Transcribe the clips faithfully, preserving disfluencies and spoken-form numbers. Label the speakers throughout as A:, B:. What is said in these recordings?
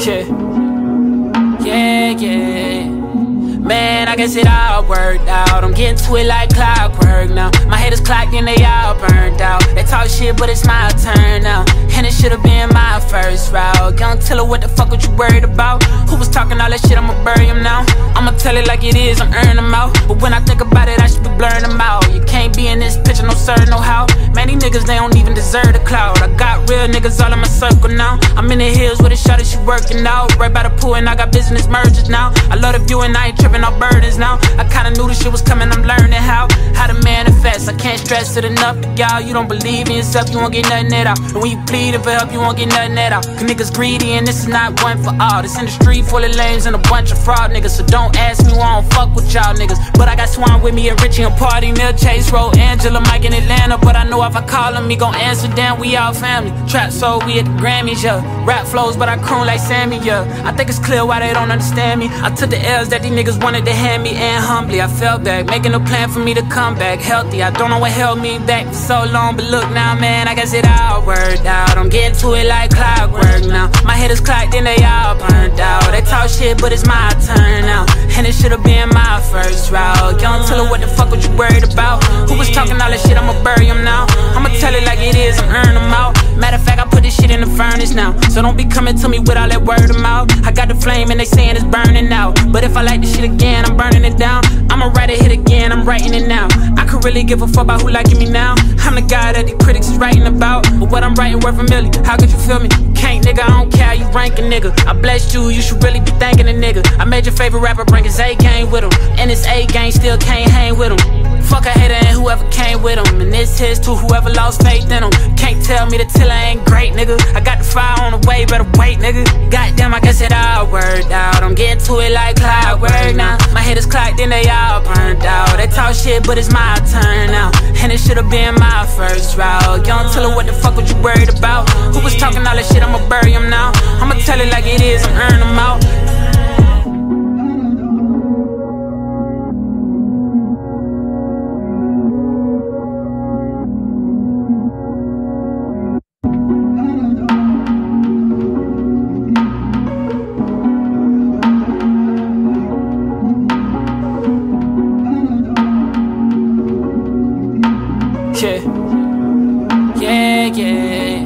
A: Yeah, yeah, yeah. Man, I guess it all worked out. I'm getting to it like clockwork now. My head is clocked and they all burned out. They talk shit, but it's my turn now. And it should've been my first route. Young Tiller, what the fuck was you worried about? Who was talking all that shit? I'ma bury him now. I'ma tell it like it is, I'm earning them out. But when I think about it, I should be blurring them out. You can't be in this picture, no sir, no how. Man, these niggas, they don't even deserve the clout. I got real niggas all in my circle now. I'm in the hills with a shot that she working out. Right by the pool and I got business mergers now. I love the view and I ain't tripping off burdens now. I kinda knew this shit was coming, I'm learning how How to manifest, I can't stress it enough. Y'all, you don't believe in yourself, you won't get nothing at all. And when you pleading for help, you won't get nothing at all. Cause niggas greedy and this is not one for all. This industry full of lames and a bunch of fraud niggas. So don't ask me why I don't fuck with y'all niggas. But I got Swan with me and Richie and Party, Mill, Chase, Road, Angela, Mike in Atlanta. But I know if I call him, he gon' answer, damn, we all family. Trap soul, we at the Grammys, yeah. Rap flows, but I croon like Sammy, yeah. I think it's clear why they don't understand me. I took the L's that these niggas wanted to hand me, and humbly I fell back, making a plan for me to come back healthy. I don't know what held me back for so long, but look now, man, I guess it all worked out. I'm getting to it like clockwork now. My head is clocked and they all burned out. They talk shit, but it's my turn now. And it should've been my first route. Young Tiller, what the fuck was you worried about? Who was talking all that shit? I'ma bury him now. I'ma tell it like it is, I'm earning them out. Matter of fact, I put this shit in the furnace now. So don't be coming to me with all that word of mouth. I got the flame and they saying it's burning out. But if I like this shit again, I'm burning it down. I'ma write a hit again, I'm writing it now. I could really give a fuck about who liking me now. I'm the guy that the critics is writing about. But what I'm writing worth a million, how could you feel me? Can't nigga, I don't care, you rank a nigga. I blessed you, you should really be thanking a nigga. I made your favorite rapper bring his A-game with him. And his A-game still can't hang with him. Fuck a hater and whoever came with him. And this here's to whoever lost faith in him. Can't tell me the Tiller ain't great, nigga. I got the fire on the way, better wait, nigga. Goddamn, I guess it all worked out. I'm getting to it like clockwork now. My head is clocked and they all burned out. They talk shit, but it's my turn now. And it should've been my first route. Young Tiller, what the fuck was you worried about? Who was talking all that shit? I'ma bury him now. I'ma tell it like it is, I'm earning them out. Yeah, yeah, yeah.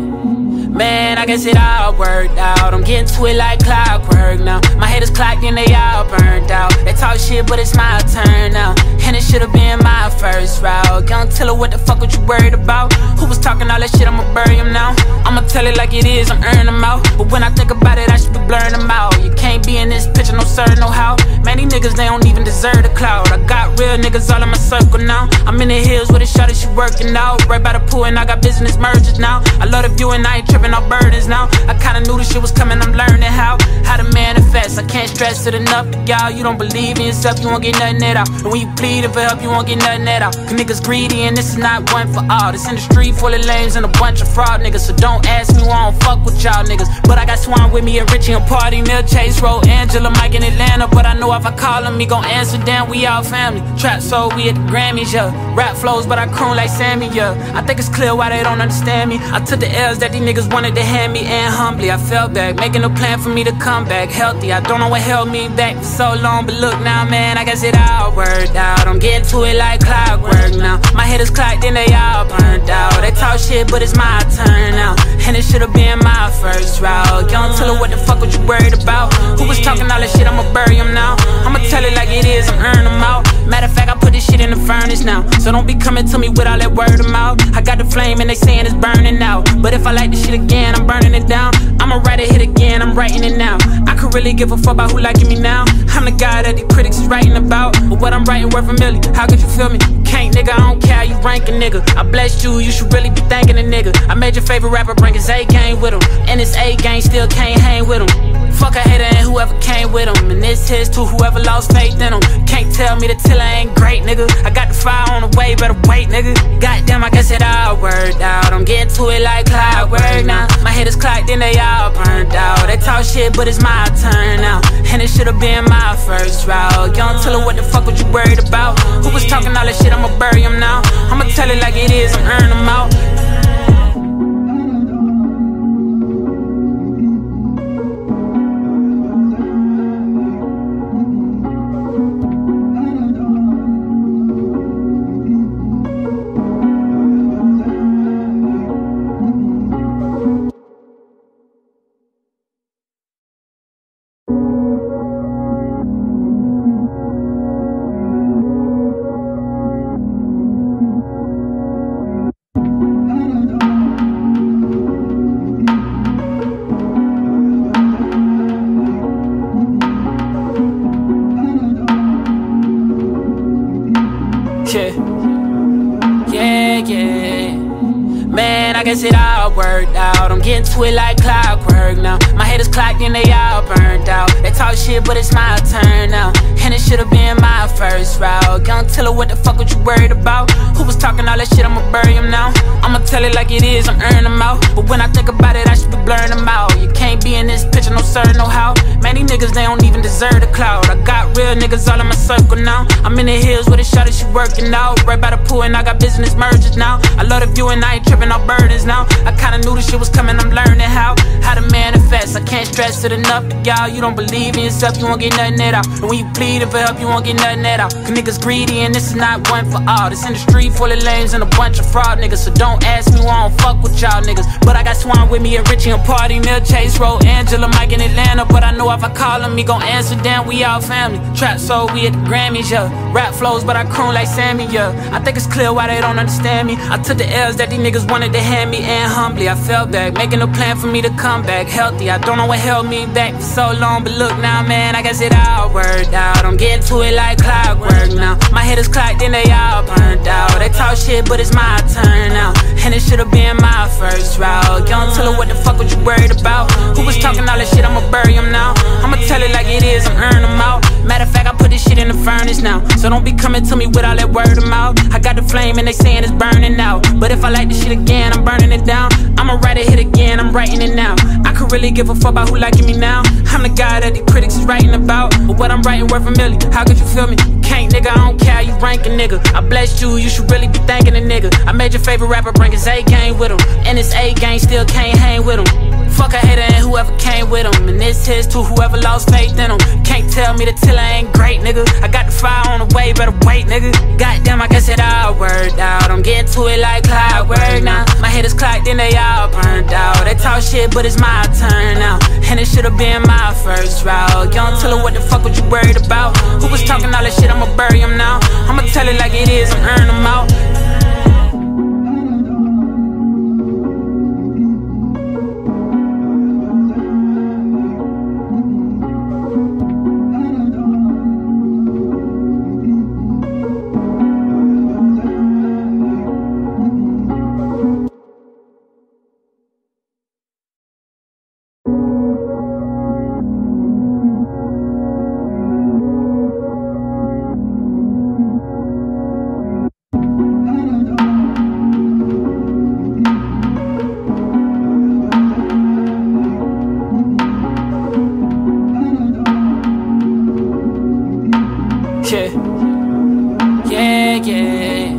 A: Man, I guess it all worked out. I'm getting to it like clockwork now. My head is clocked and they all burned out. They talk shit, but it's my turn now. And it should've been my first route. Young Tiller, what the fuck was you worried about? Who was talking all that shit? I'ma bury him now. I'ma tell it like it is, I'm earning them out. But when I think about it, I should be blurring them out. You can't be in this picture, no sir, no how. Man, these niggas, they don't even deserve the clout. I got real niggas all in my circle now. I'm in the hills with a shot that she working out. Right by the pool and I got business mergers now. I love the view and I ain't tripping off burdens now. I kinda knew this shit was coming, I'm learning how How to manifest, I can't stress it enough. Y'all, you don't believe in yourself, you won't get nothing at all. And when you pleading for help, you won't get nothing at all. Cause niggas greedy and this is not one for all. This industry full of lames and a bunch of fraud niggas. So don't ask me why I don't fuck with y'all niggas. But I got Swan with me and Richie and Party, Mill, Chase, Road, Angela, Mike in Atlanta. But I know if I call him, he gon' answer, damn, we all family. Trap soul, we at the Grammys, yeah. Rap flows, but I croon like Sammy, yeah. I think it's clear why they don't understand me. I took the L's that these niggas wanted to hand me, and humbly I fell back, making a plan for me to come back healthy. I don't know what held me back for so long, but look now, man, I guess it all worked out. I'm getting to it like clockwork now. My head is clocked and they all burned out. They talk shit, but it's my turn now. And it should've been my first route. Young Tiller, what the fuck was you worried about? Who was talking all that shit? I'ma bury him now. I'ma tell it like it is, I'm earning them out. Matter of fact, I put this shit in the furnace now. So don't be coming to me with all that word of mouth. I got the flame and they saying it's burning out. But if I like this shit again, I'm burning it down. I'ma write a hit again, I'm writing it now. I could really give a fuck about who liking me now. I'm the guy that the critics is writing about. But what I'm writing worth a million, how could you feel me? Can't nigga, I don't care, you rank a nigga. I blessed you, you should really be thanking a nigga. I made your favorite rapper bring his A-game with him. And his A-game still can't hang with him. Fuck a hater and whoever came with him. And this here's to whoever lost faith in him. Can't tell me the Tiller ain't great, nigga. I got the fire on the way, better wait, nigga. Goddamn, I guess it all worked out. I'm getting to it like clockwork now. My head is clocked and they all burned out. They talk shit, but it's my turn now. And it should've been my first route. Young Tiller, what the fuck was you worried about? Who was talking all that shit? I'ma bury him now. I'ma tell it like it is, I'm earning them out. I guess it all worked out. I'm getting to it like clockwork now. My head is clocked and they all burned out. They talk shit, but it's my turn now. And it should've been my first route. Young Tiller, what the fuck was you worried about? Who was talking all that shit? I'ma bury him now. I'ma tell it like it is, I'm earning them out. But when I think about it, I should be blurring them out. You can't be in this picture, no sir, no how. Man, these niggas, they don't even deserve the cloud. I got real niggas all in my circle now. I'm in the hills with a shot, she working out. Right by the pool and I got business mergers now. I love the view and I ain't tripping off burdens now. I kinda knew this shit was coming, I'm learning how How to manifest, I can't stress it enough. Y'all, you don't believe in yourself, you won't get nothing at all. And when you pleading for help, you won't get nothing at all. Cause niggas greedy and this is not one for all. This industry full of lames and a bunch of fraud niggas. So don't ask me why I don't fuck with y'all niggas. But I got Swan with me and Richie and Party, Mill, Chase, Road, Angela, Mike in Atlanta. But I know if I call him, he gon' answer, damn, we all family. Trap soul, we at the Grammys, yeah. Rap flows, but I croon like Sammy, yeah. I think it's clear why they don't understand me. I took the L's that these niggas wanted to hand me, and humbly I fell back, making a plan for me to come back healthy. I don't know what held me back for so long, but look now, man, I guess it all worked out. I'm getting to it like clockwork now. My head is clocked and they all burned out. They talk shit, but it's my turn now. And it should've been my first route. Young Tiller, what the fuck was you worried about? Who was talking all that shit? I'ma bury him now. I'ma tell it like it is, I'm earning them out. Matter of fact, I put this shit in the furnace now. So don't be coming to me with all that word of mouth. I got the flame and they saying it's burning out. But if I like this shit again, I'm burning it down. I'ma write a hit again, I'm writing it now. I could really give a fuck about who liking me now. I'm the guy that the critics is writing about. But what I'm writing worth a million, how could you feel me? Can't nigga, I don't care, you ranking nigga. I blessed you, you should really be thanking a nigga. I made your favorite rapper bring his A-game with him. And his A-game still can't hang with him. Fuck a hater and whoever came with him. And this here's to whoever lost faith in him. Can't tell me the Tiller ain't great, nigga. I got the fire on the way, better wait, nigga. Goddamn, I guess it all worked out. I'm getting to it like clockwork now. My head is clocked and they all burned out. They talk shit, but it's my turn now. And it should've been my first route. Young Tiller, what the fuck was you worried about? Who was talking all that shit? I'ma bury him now. I'ma tell it like it is, I'm earning them out. Yeah, yeah, yeah.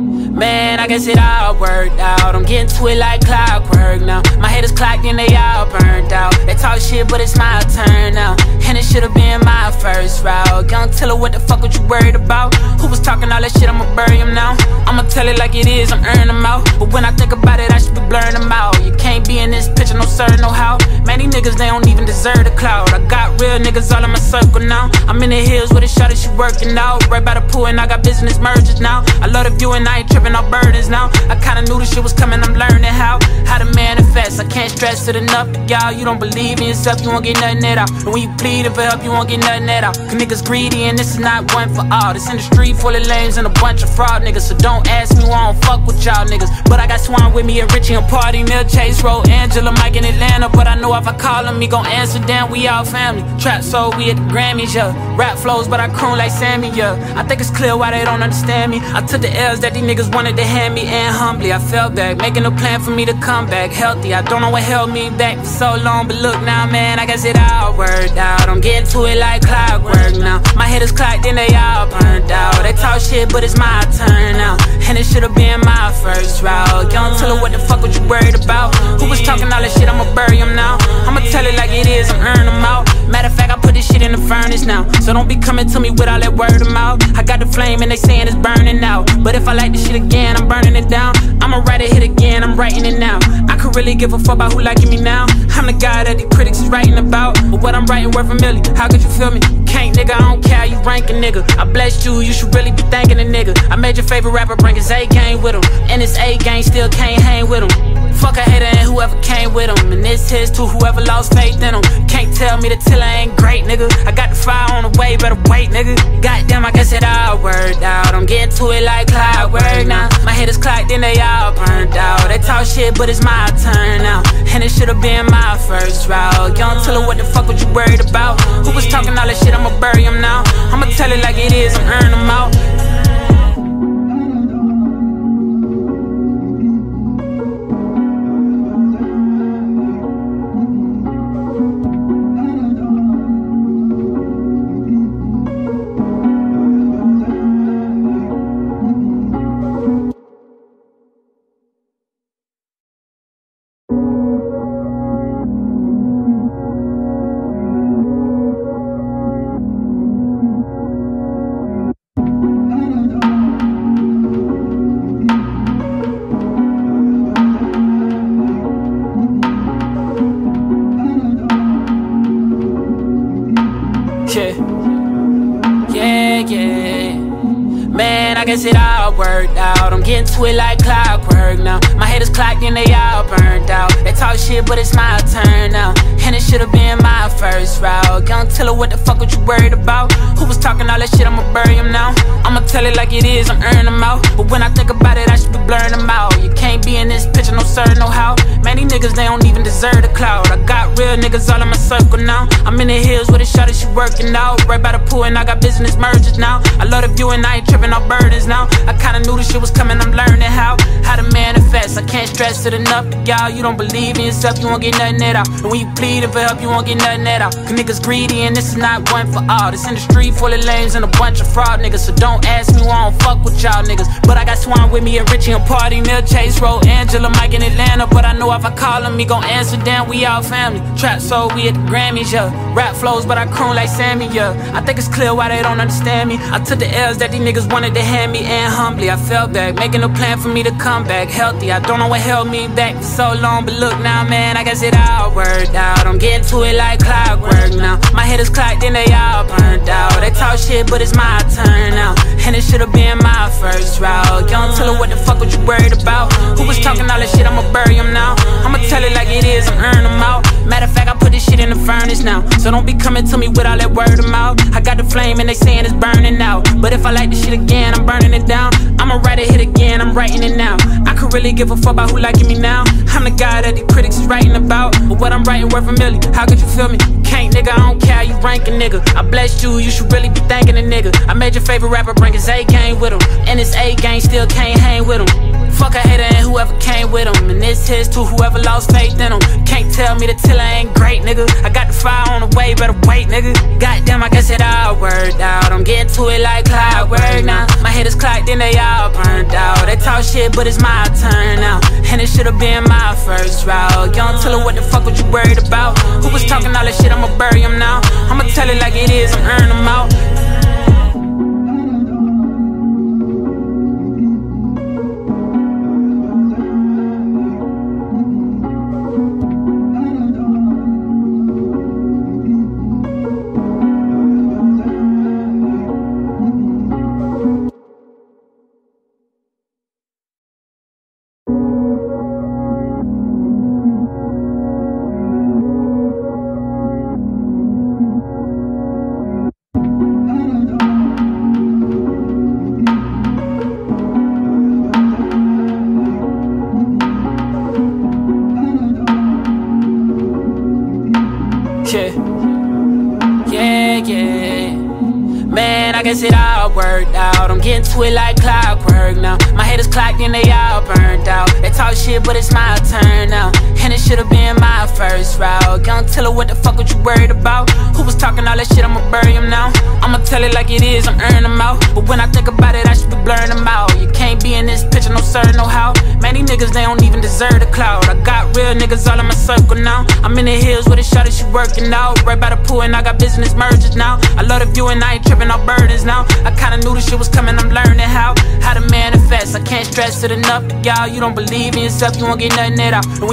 A: Man, I guess it all worked out. I'm getting to it like clockwork now. My head is clocked and they all burned out. They talk shit, but it's my turn now. And it should've been my first route. Young Tiller, what the fuck was you worried about? Who was talking all that shit? I'ma bury him now. I'ma tell it like it is, I'm earning them out. But when I think about it, I should be blurring them out. You can't be in this picture, no sir, no how. Man, these niggas, they don't even deserve the cloud. I got real niggas all in my circle now. I'm in the hills with a shot, she working out. Right by the pool and I got business mergers now. I love the view and I ain't tripping off burdens now. I kinda knew this shit was coming, I'm learning how How to manifest, I can't stress it enough. Y'all, you don't believe in yourself, you won't get nothing at all. And when you pleading for help, you won't get nothing at all. Cause niggas greedy and this is not one for all. This industry full of lames and a bunch of fraud niggas. So don't ask me why I don't fuck with y'all niggas. But I got Swan with me and Richie and Party, Mill, Chase, Road, Angela, Mike in Atlanta. But I know if I call him, he gon' answer, damn, we all family. Trap soul, we at the Grammys, yeah. Rap flows, but I croon like Sammy, yeah. I think it's clear why they don't understand me. I took the L's that these niggas wanted to hand me, and humbly I fell back, making a plan for me to come back healthy. I don't know what held me back for so long, but look now, man, I guess it all worked out. I'm getting to it like clockwork now. My head is clocked and they all burned out. They talk shit, but it's my turn now. And it should've been my first route. Young Tiller, what the fuck was you worried about? Who was talking all that shit? I'ma bury him now. I'ma tell it like it is, I'm earning them out. Matter of fact, I put this shit in the furnace now. So don't be coming to me with all that word of mouth. I got the flame and they saying it's burning out. But if I like this shit again, I'm burning it down. I'ma write a hit again, I'm writing it now. I could really give a fuck about who liking me now. I'm the guy that the critics is writing about. But what I'm writing worth a million, how could you feel me? Can't nigga, I don't care, you ranking nigga. I blessed you, you should really be thanking a nigga. I made your favorite rapper bring his A-game with him. And his A-game still can't hang with him. Fuck a hater and whoever came with him. And this here's to whoever lost faith in him. Can't tell me the Tiller ain't great, nigga. I got the fire on the way, better wait, nigga. Goddamn, I guess it all worked out. I'm getting to it like clockwork now. My head is clocked and they all burned out. They talk shit. shit, but it's my turn now. And it should've been my first route. Young tell her what the fuck was you worried about? Who was talking all that shit, I'ma bury him now. I'ma tell it like it is, I'm earning them out. Yeah, yeah, man, I guess it all worked out. I'm getting to it like clockwork now. My head is clocked and they all burnt out. They talk shit, but it's my turn now. And it should've been my first route. Young tell her what the fuck was you worried about? Who was talking all that shit, I'ma bury him now. I'ma tell it like it is, I'm earning them out. But when I think about it, I should be blurring them out. You can't be in this picture, no sir, no how. Man, these niggas, they don't even deserve the clout. I got real niggas all in my circle now. I'm in the hills with a shot that she working out. Right by the pool and I got business mergers now. I love the view and I ain't tripping off burdens now. I kinda knew this shit was coming, I'm learning how How to manifest, I can't stress it enough. Y'all, you don't believe in yourself, you won't get nothing at all. And when you pleading for help, you won't get nothing at all. Cause niggas greedy and this is not one for all. This industry full of lames and a bunch of fraud niggas. So don't ask me why I don't fuck with y'all niggas. But I got Swan with me and Richie and Party, Mill, Chase Road, Angela, Mike in Atlanta. But I know if I call him, he gon' answer, damn, we all family. Trap soul, we at the Grammys, yeah. Rap flows, but I croon like Sammy, yeah. I think it's clear why they don't understand me. I took the L's that these niggas wanted to hand me, and humbly I fell back, making a plan for me to come back healthy. I don't know what held me back for so long, but look now, man, I guess it all worked out. I'm getting to it like clockwork now. My head is clocked and they all burnt out. They talk shit, but it's my turn now. And it should've been my first route. Young tell her what the fuck was you worried about? Who was talking all that shit, I'ma bury him now. I'ma tell it like it is, I'm earning them out. Matter of fact, I put this shit in the furnace now. So don't be coming to me with all that word of mouth. I got the flame and they saying it's burning out. But if I like this shit again, I'm burning it down. I'ma write a hit again, I'm writing it now. I could really give a fuck about who liking me now. I'm the guy that the critics is writing about. But what I'm writing worth a million, how could you feel me? You can't, nigga, I don't care, you rank a nigga. I blessed you, you should really be thanking a nigga. I made your favorite rapper bring his A-game with him. And his A-game still can't hang with him. Fuck a hater and whoever came with him. And this here's to whoever lost faith in him. Can't tell me the tiller ain't great, nigga. I got the fire on the way, better wait, nigga. Goddamn, I guess it all worked out. I'm getting to it like clockwork now. My head is clocked and they all burnt out. They talk shit, but it's my turn now. And it should've been my first route. Young tell her what the fuck was you worried about? Who was talking all that shit, I'ma bury him now. I'ma tell it like it is, I'm earning them out. Yeah, yeah, man, I guess it all worked out. I'm getting to it like clockwork now. My head is clocked and they all burnt out. They talk shit, but it's my turn now. And it should've been my first route. Young tell her what the fuck was you worried about? Who was talking all that shit, I'ma bury him now. I'ma tell it like it is, I'm earning them out. But when I think about it, I should be blurring them out. You can't be in this picture, no sir, no how. Man, these niggas, they don't even deserve the clout. I got real niggas all in my circle now. I'm in the hills with a shot that she working out. Right by the pool and I got business mergers now. I love the view and I ain't tripping off burdens now. I kinda knew this shit was coming, I'm learning how How to manifest, I can't stress it enough. Y'all, you don't believe in yourself, you won't get nothing at all. And when you plead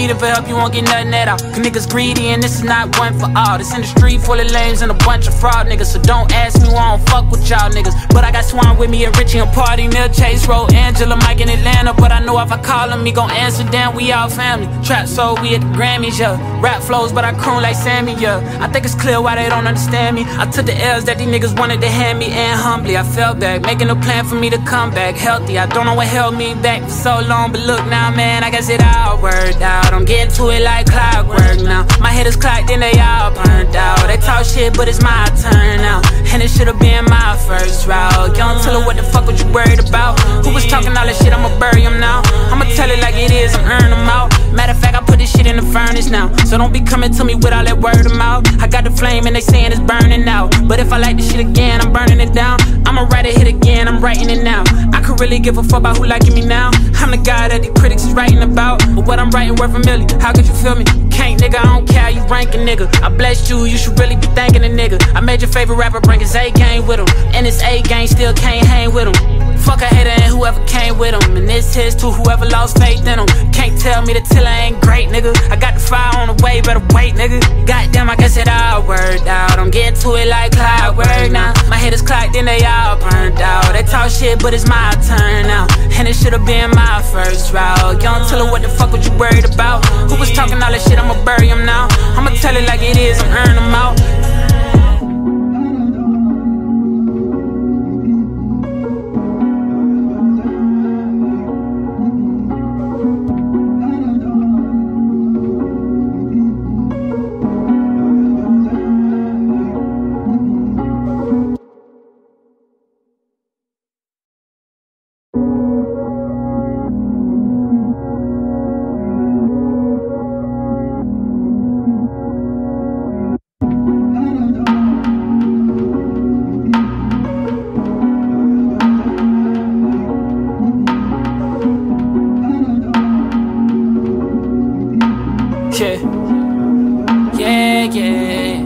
A: pleading for help, you won't get nothing at all. Cause niggas greedy and this is not one for all. This industry full of lames and a bunch of fraud niggas. So don't ask me why I don't fuck with y'all niggas. But I got Swan with me and Richie and Party, Neil Chase, Roll, Angela, Mike in Atlanta. But I know if I call him, he gon' answer, damn, we all family. Trap soul, we at the Grammys, yeah. Rap flows, but I croon like Sammy, yeah. I think it's clear why they don't understand me. I took the L's that these niggas wanted to hand me, and humbly I fell back, making a plan for me to come back healthy. I don't know what held me back for so long, but look now, man, I guess it all worked out. I'm getting to it like clockwork now. My head is clocked and they all burned out. They talk shit, but it's my turn now, and it should've been my first route. You don't tell her what the fuck what you worried about. Who was talking all that shit, I'ma bury him now. I'ma tell it like it is, I'm earning them out. Matter of fact, I put this shit in the furnace now, so don't be coming to me with all that word of mouth. I got the flame and they saying it's burning out, but if I like this shit again, I'm burning it down. I'ma write a hit again, I'm writing it now. I could really give a fuck about who liking me now. I'm the guy that the critics is writing about, but what I'm writing worth a million. How could you feel me? Can't, nigga, I don't care, you ranking, nigga. I blessed you, you should really be thanking a nigga. I made your favorite rapper bring his A game with him, and his A game still can't hang with him. Fuck a hater and whoever came with him, and this here's to whoever lost faith in him. Can't tell me the tiller ain't great, nigga. I got the fire on the way, better wait, nigga. Goddamn, I guess it all worked out. I'm getting to it like clockwork now. My head is clocked and they all burned out. They talk shit, but it's my turn now, and it should've been my first route. You don't tell her what the fuck what you worried about. Who was talking all that shit, I'ma bury him now. I'ma tell it like it is, I'm earning them out. Yeah, yeah, yeah.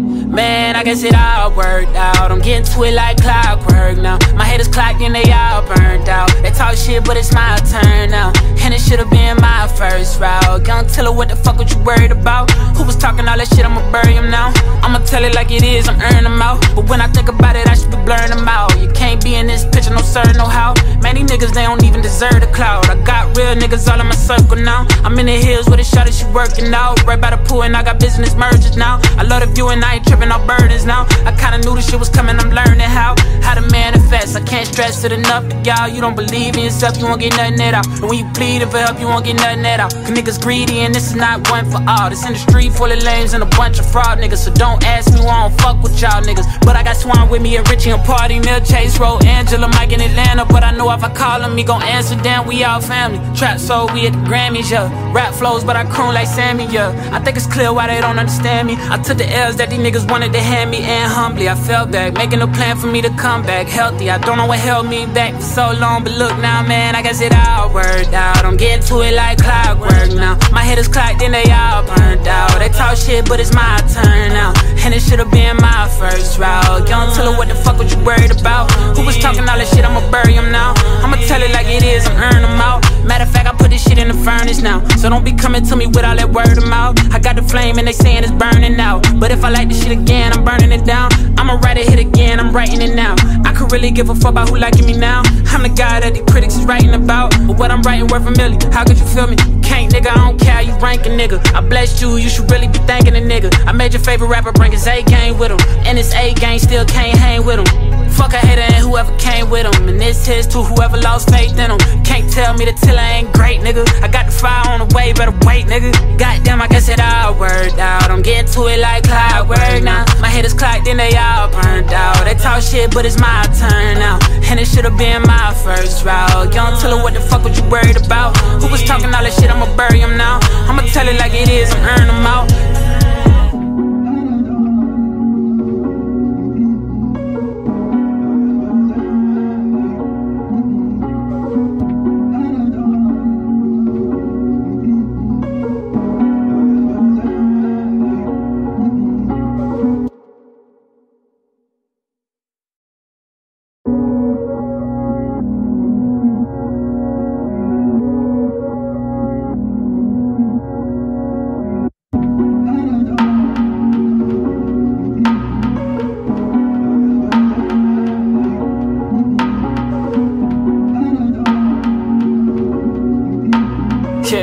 A: Man, I guess it all worked out. I'm getting to it like clockwork now. My head is clocked and they all burned out. They talk shit, but it's my turn now, and it should've been my first route. Don't tell her what the fuck what you worried about. Who was talking all that shit, I'ma bury him now. I'ma tell it like it is, I'm earning them out. But when I think about it, I should be blurring them out. You can't be in this picture, no sir, no how. Man, these niggas, they don't even deserve the cloud. I got real niggas all in my circle now. I'm in the hills with a shot that she working out, right by the pool, and I got business mergers now. I love the view and I ain't tripping off burdens now. I kinda knew this shit was coming, I'm learning how How to manifest, I can't stress it enough. Y'all, you don't believe in yourself, you won't get nothing at all. And when you pleading for help, you won't get nothing at all. Cause niggas greedy and this is not one for all. This industry full of lames and a bunch of fraud niggas. So don't ask me why I don't fuck with y'all niggas. But I got Swan with me and Richie and Party, Neil Chase, Roll, Angela, Mike in Atlanta. But I know if I call him, he gon' answer, damn, we all family. Trap soul, we at the Grammys, yeah. Rap flows, but I croon like Sammy, yeah. I think it's clear why they don't understand me. I took the L's that these niggas wanted to hand me, and humbly I fell back, making a plan for me to come back healthy. I don't know what held me back for so long, but look now, man, I guess it all worked out. I'm getting to it like clockwork now. My head is clocked and they all burned out. They talk shit, but it's my turn now, and it should've been my first route. You don't tell her what the fuck what you worried about. Who was talking all that shit, I'ma bury him now. I'ma tell it like it is, I'm earning them out. Matter of fact, I put this shit in the furnace now, so don't be coming to me with all that word of mouth. I got the flame and they saying it's burning out, but if I like this shit again, I'm burning it down. I'ma write a hit again, I'm writing it now. I could really give a fuck about who liking me now. I'm the guy that the critics is writing about, but what I'm writing worth a million. How could you feel me? Can't, nigga, I don't care, you ranking, nigga. I blessed you, you should really be thanking a nigga. I made your favorite rapper bring his A game with him, and his A game still can't hang with him. Fuck a hater and whoever came with him, and this here's to whoever lost faith in him. Can't tell me the tiller ain't great, nigga. I got the fire on the way, better wait, nigga. Goddamn, I guess it all worked out. I'm getting to it like clockwork now. My head is clocked and they all burned out. They talk shit, but it's my turn now, and it should've been my first route. You don't tell her what the fuck what you worried about. Who was talking all that shit, I'ma bury him now. I'ma tell it like it is, I'm earning them out.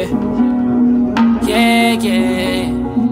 A: Yeah, yeah, yeah.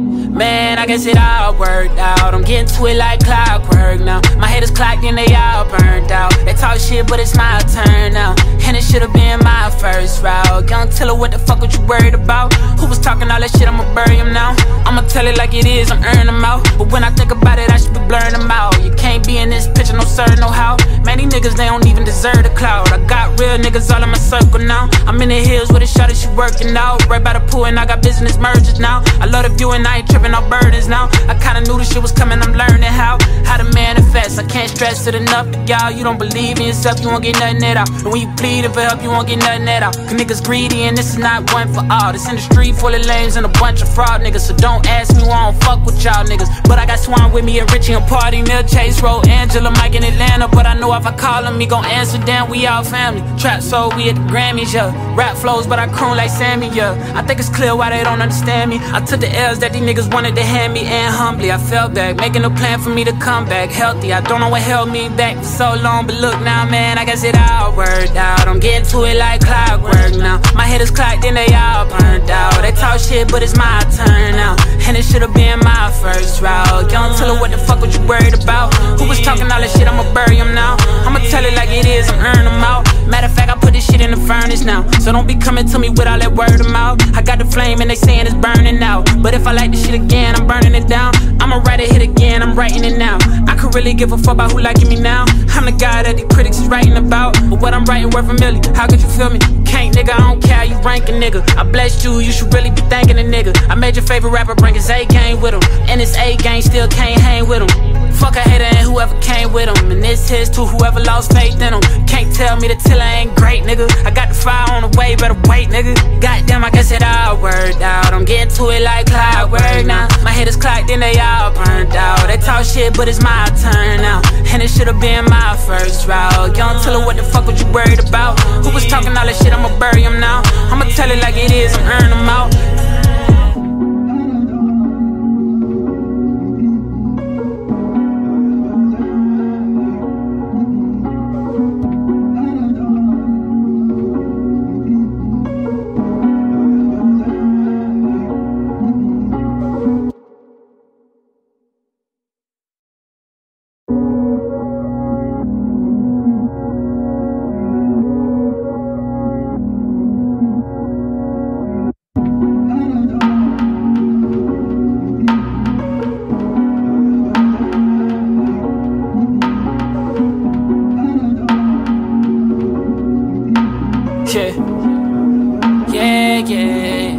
A: Man, I guess it all worked out. I'm getting to it like clockwork now. My head is clocked and they all burned out. They talk shit, but it's my turn now. And it should've been my first route. Young Tiller, what the fuck was you worried about? Who was talking all that shit? I'ma bury him now. I'ma tell it like it is, I'm earning them out. But when I think about it, I should be blurring them out. You can't be in this picture, no sir, no how. Man, these niggas, they don't even deserve the cloud. I got real niggas all in my circle now. I'm in the hills with a shot that she working out. Right by the pool and I got business mergers now. I love the view and I ain't tripping off burdens now. I kinda knew this shit was coming, I'm learning how How to manifest, I can't stress it enough. Y'all, you don't believe in yourself, you won't get nothing at all. And when you pleading for help, you won't get nothing at all. Cause niggas greedy and this is not one for all. This industry full of lames and a bunch of fraud niggas. So don't ask me why I don't fuck with y'all niggas. But I got Swan with me and Richie and Party, Neil Chase, Roll, Angela, Mike in Atlanta. But I know if I call him, he gon' answer, damn, we all family. Trap soul, we at the Grammys, yeah. Rap flows, but I croon like Sammy, yeah. I think it's clear why they don't understand me. I took the L's that these niggas wanted to hand me, and humbly I fell back, making a plan for me to come back healthy. I don't know what held me back for so long, but look now, man, I guess it all worked out. I'm getting to it like clockwork now. My head is clocked and they all burned out. They talk shit, but it's my turn now. And it should've been my first route. Young Tiller, what the fuck was you worried about? Who was talking all that shit? I'ma bury him now. I'ma tell it like it is, I'm earning them out. Matter of fact, I put this shit in the furnace now. So don't be coming to me with all that word of mouth. I got the flame and they saying it's burning out. But if I like this shit again, I'm burning it down. I'ma write a hit again, I'm writing it now. I could really give a fuck about who liking me now. I'm the guy that the critics is writing about. But what I'm writing worth a million, how could you feel me? Can't nigga, I don't care, you ranking nigga. I blessed you, you should really be thanking a nigga. I made your favorite rapper bring his A game with him. And his A game still can't hang with him. Fuck a hater and whoever came with him. And this here's to whoever lost faith in him. Can't tell me the Tiller ain't great, nigga. I got the fire on the way, better wait, nigga. Goddamn, I guess it all worked out. I'm getting to it like clockwork now. My head is clocked and they all burned out. They talk shit, but it's my turn now. And it should've been my first route. Young Tiller, what the fuck was you worried about? Who was talking all that shit? I'ma bury him now. I'ma tell it like it is, I'm earning them out. Yeah, yeah, yeah.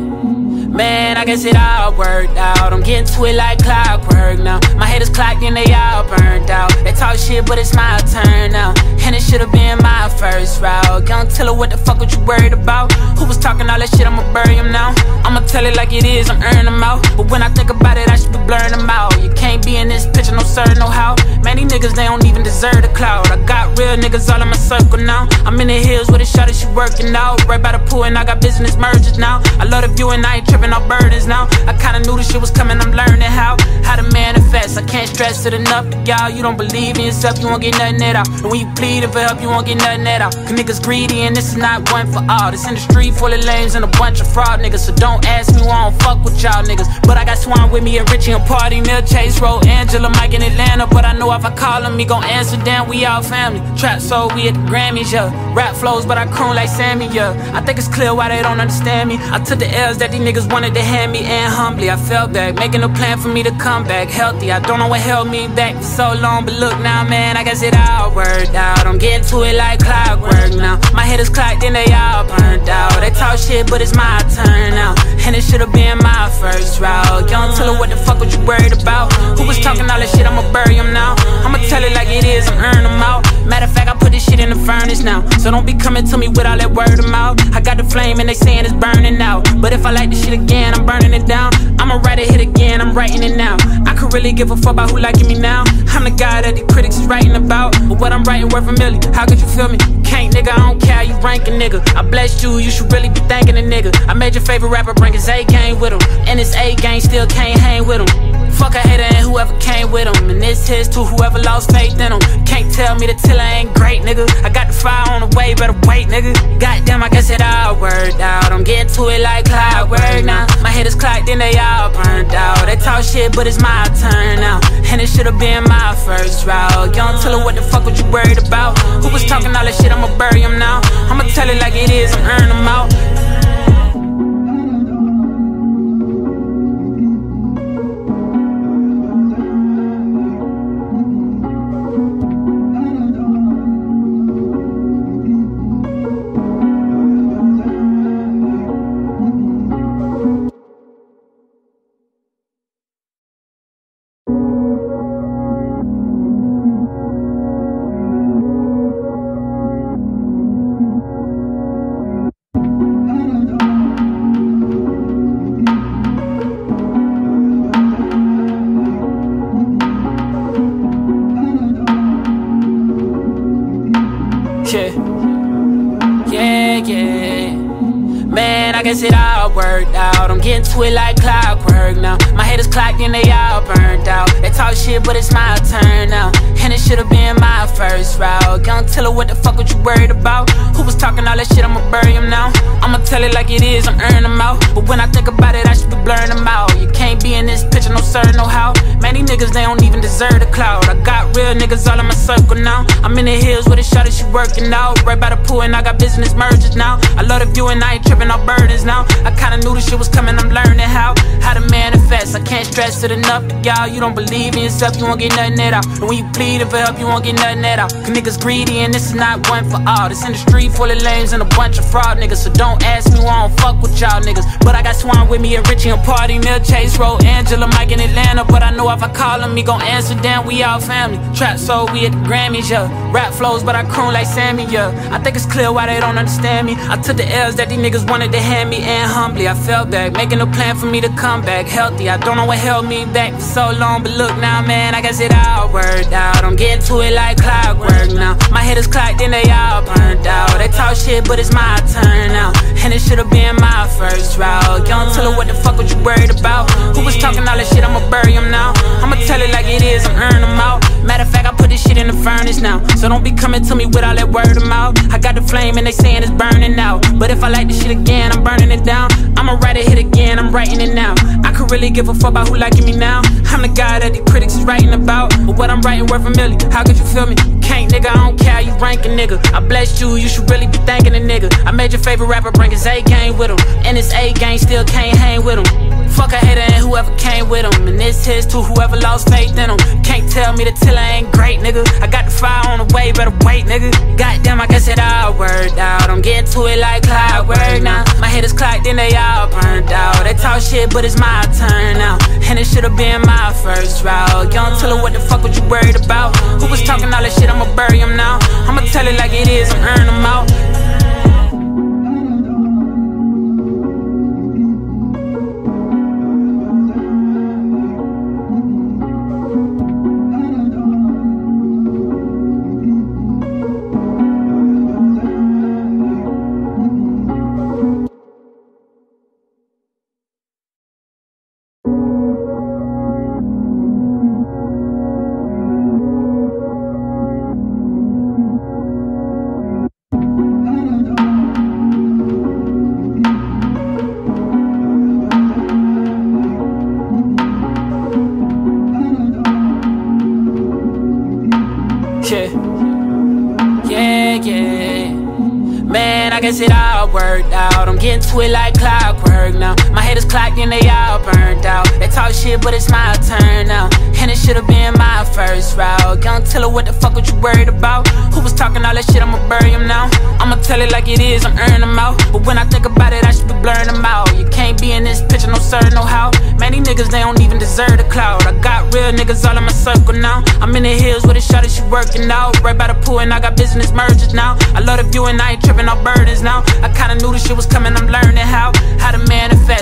A: Man, I guess it all worked out. I'm getting to it like clockwork now. My head is clocked and they all burned out. They talk shit, but it's my turn now. And it should've been my first route. Young Tiller, what the fuck was you worried about? Who was talking all that shit? I'ma bury him now. I'ma tell it like it is, I'm earning them out. But when I think about it, I should be blurring them out. You can't be in this picture, no sir, no how. Man, these niggas, they don't even deserve the cloud. I got real niggas all in my circle now. I'm in the hills with a shot that she working out. Right by the pool and I got business mergers now. I love the view and I ain't tripping off burdens now. I kinda knew this shit was coming, I'm learning how How to manifest, I can't stress it enough. Y'all, you don't believe in yourself, you won't get nothing at all. And when you pleading for help, you won't get nothing at all. Cause niggas greedy and this is not one for all. This industry full of lames and a bunch of fraud niggas. So don't ask me why I don't fuck with y'all niggas. But I got Swan with me and Richie and Party, Neil Chase, Roll, Angela, Mike in Atlanta. But I know if I call him, he gon' answer, damn, we all family. Trap soul, we at the Grammys, yeah. Rap flows, but I croon like Sammy, yeah. I think it's clear why they don't understand me. I took the L's that these niggas wanted to hand me, and humbly I fell back, making a plan for me to come back healthy. I don't know what held me back for so long, but look now, man, I guess it all worked out. I'm getting to it like clockwork now. My head is clocked and they all burned out. They talk shit, but it's my turn now. And it should've been my first route. Young Tiller, what the fuck was you worried about? Who was talking all that shit? I'ma bury him now. I'ma tell it like it is, I'm earning them out. Matter of fact, I put this shit in the furnace now. So don't be coming to me with all that word of mouth. I got the flame and they saying it's burning out. But if I like this shit again, I'm burning it down. I'ma write a hit again, I'm writing it now. I could really give a fuck about who liking me now. I'm the guy that the critics is writing about. But what I'm writing worth a million, how could you feel me? Can't nigga, I don't care, you ranking nigga. I blessed you, you should really be thanking a nigga. I made your favorite rapper bring his A game with him. And his A game still can't hang with him. Fuck a hater and whoever came with him. And this here's to whoever lost faith in him. Can't tell me the tiller ain't great, nigga. I got the fire on the way, better wait, nigga. Goddamn, I guess it all worked out. I'm getting to it like clockwork now. My head is clocked, then they all burned out. They talk shit, but it's my turn now. And it should've been my first route. Young tiller, what the fuck was you worried about? Who was talking all that shit? I'ma bury him now. I'ma tell it like it is, I'm earning them out. Yeah, yeah, yeah. Man, I guess it all worked out. I'm getting to it like clockwork now. My head is clocked and they all burned out. They talk shit, but it's my turn now. And it should've been my first route. Young tiller, what the fuck was you worried about? Who was talking all that shit? I'ma bury him now. I'ma tell it like it is, I'm earning them out. But when I think about it, I should be blurring them out. You can't be in this picture, no sir, no how. Man, these niggas, they don't even deserve the clout. I got real niggas all in my circle now. I'm in the hills with a shot that she working out. Right by the pool and I got business mergers now. I love the view and I ain't tripping off burdens now. I kinda knew this shit was coming, I'm learning how How to manifest, I can't stress it enough. Y'all, you don't believe in yourself, you won't get nothing at out. And when you pleading for help, you won't get nothing at out. Cause niggas greedy and this is not one for all. This industry full of lames and a bunch of fraud niggas. So don't ask me why I don't fuck with y'all niggas. But I got Swan with me and Richie and Party, Mill, Chase Road, Angela, Mike in Atlanta. But I know if I call him, he gon' answer, damn, we all family. Trap soul, we at the Grammys, yeah. Rap flows, but I croon like Sammy, yeah. I think it's clear why they don't understand me. I took the L's that these niggas wanted to hand me, and humbly I fell back, making a plan for me to come back healthy. I don't know what held me back for so long, but look now, man, I guess it all worked out. I'm getting to it like clockwork now. My head is clocked, then they all burned out. They talk shit, but it's my turn now. And it should've been my first route. Young tiller, what the fuck was you worried about? Who was talking all that shit? I'ma bury him now. I'ma tell it like it is, I'm earning them out. Matter of fact, I put this shit in the furnace now. So don't be coming to me with all that word of mouth. I got the flame and they saying it's burning out. But if I like this shit again, I'm burning it down. I'ma write a hit again, I'm writing it now. I could really give a fuck about who liking me now. I'm the guy that the critics is writing about. But what I'm writing worth a million, how could you feel me? Can't, nigga, I don't care, you rank a nigga. I blessed you, you should really be thanking a nigga. I made your favorite rapper bring his A-game with him. And his A-game still can't hang with him. Fuck a hater and whoever came with him. And this here's to whoever lost faith in him. Can't tell me the tiller ain't great, nigga. I got the fire on the way, better wait, nigga. Goddamn, I guess it all worked out. I'm getting to it like clockwork now. My head is clocked, then they all burned out. They talk shit, but it's my turn now. And it should've been my first route. Young tiller, what the fuck was you worried about? Who was talking all that shit? I'ma bury him now. I'ma tell it like it is, I'm earning them out. Yeah, yeah, yeah. Man, I guess it all worked out. I'm getting to it like clockwork now. My head is clocked and they all burned out. They talk shit, but it's my turn now. And it should've been my first route. Young tiller, what the fuck was you worried about? Who was talking all that shit? I'ma bury him now. I'ma tell it like it is, I'm earning them out. But when I think about it, I should be blurring them out. You can't be in this picture, no sir, no how. Man, these niggas, they don't even deserve the clout. I got real niggas all in my circle now. I'm in the hills with a shot that she working out. Right by the pool and I got business mergers now. I love the view and I ain't tripping off burdens now. I kinda knew this shit was coming, I'm learning how How to manifest, I can't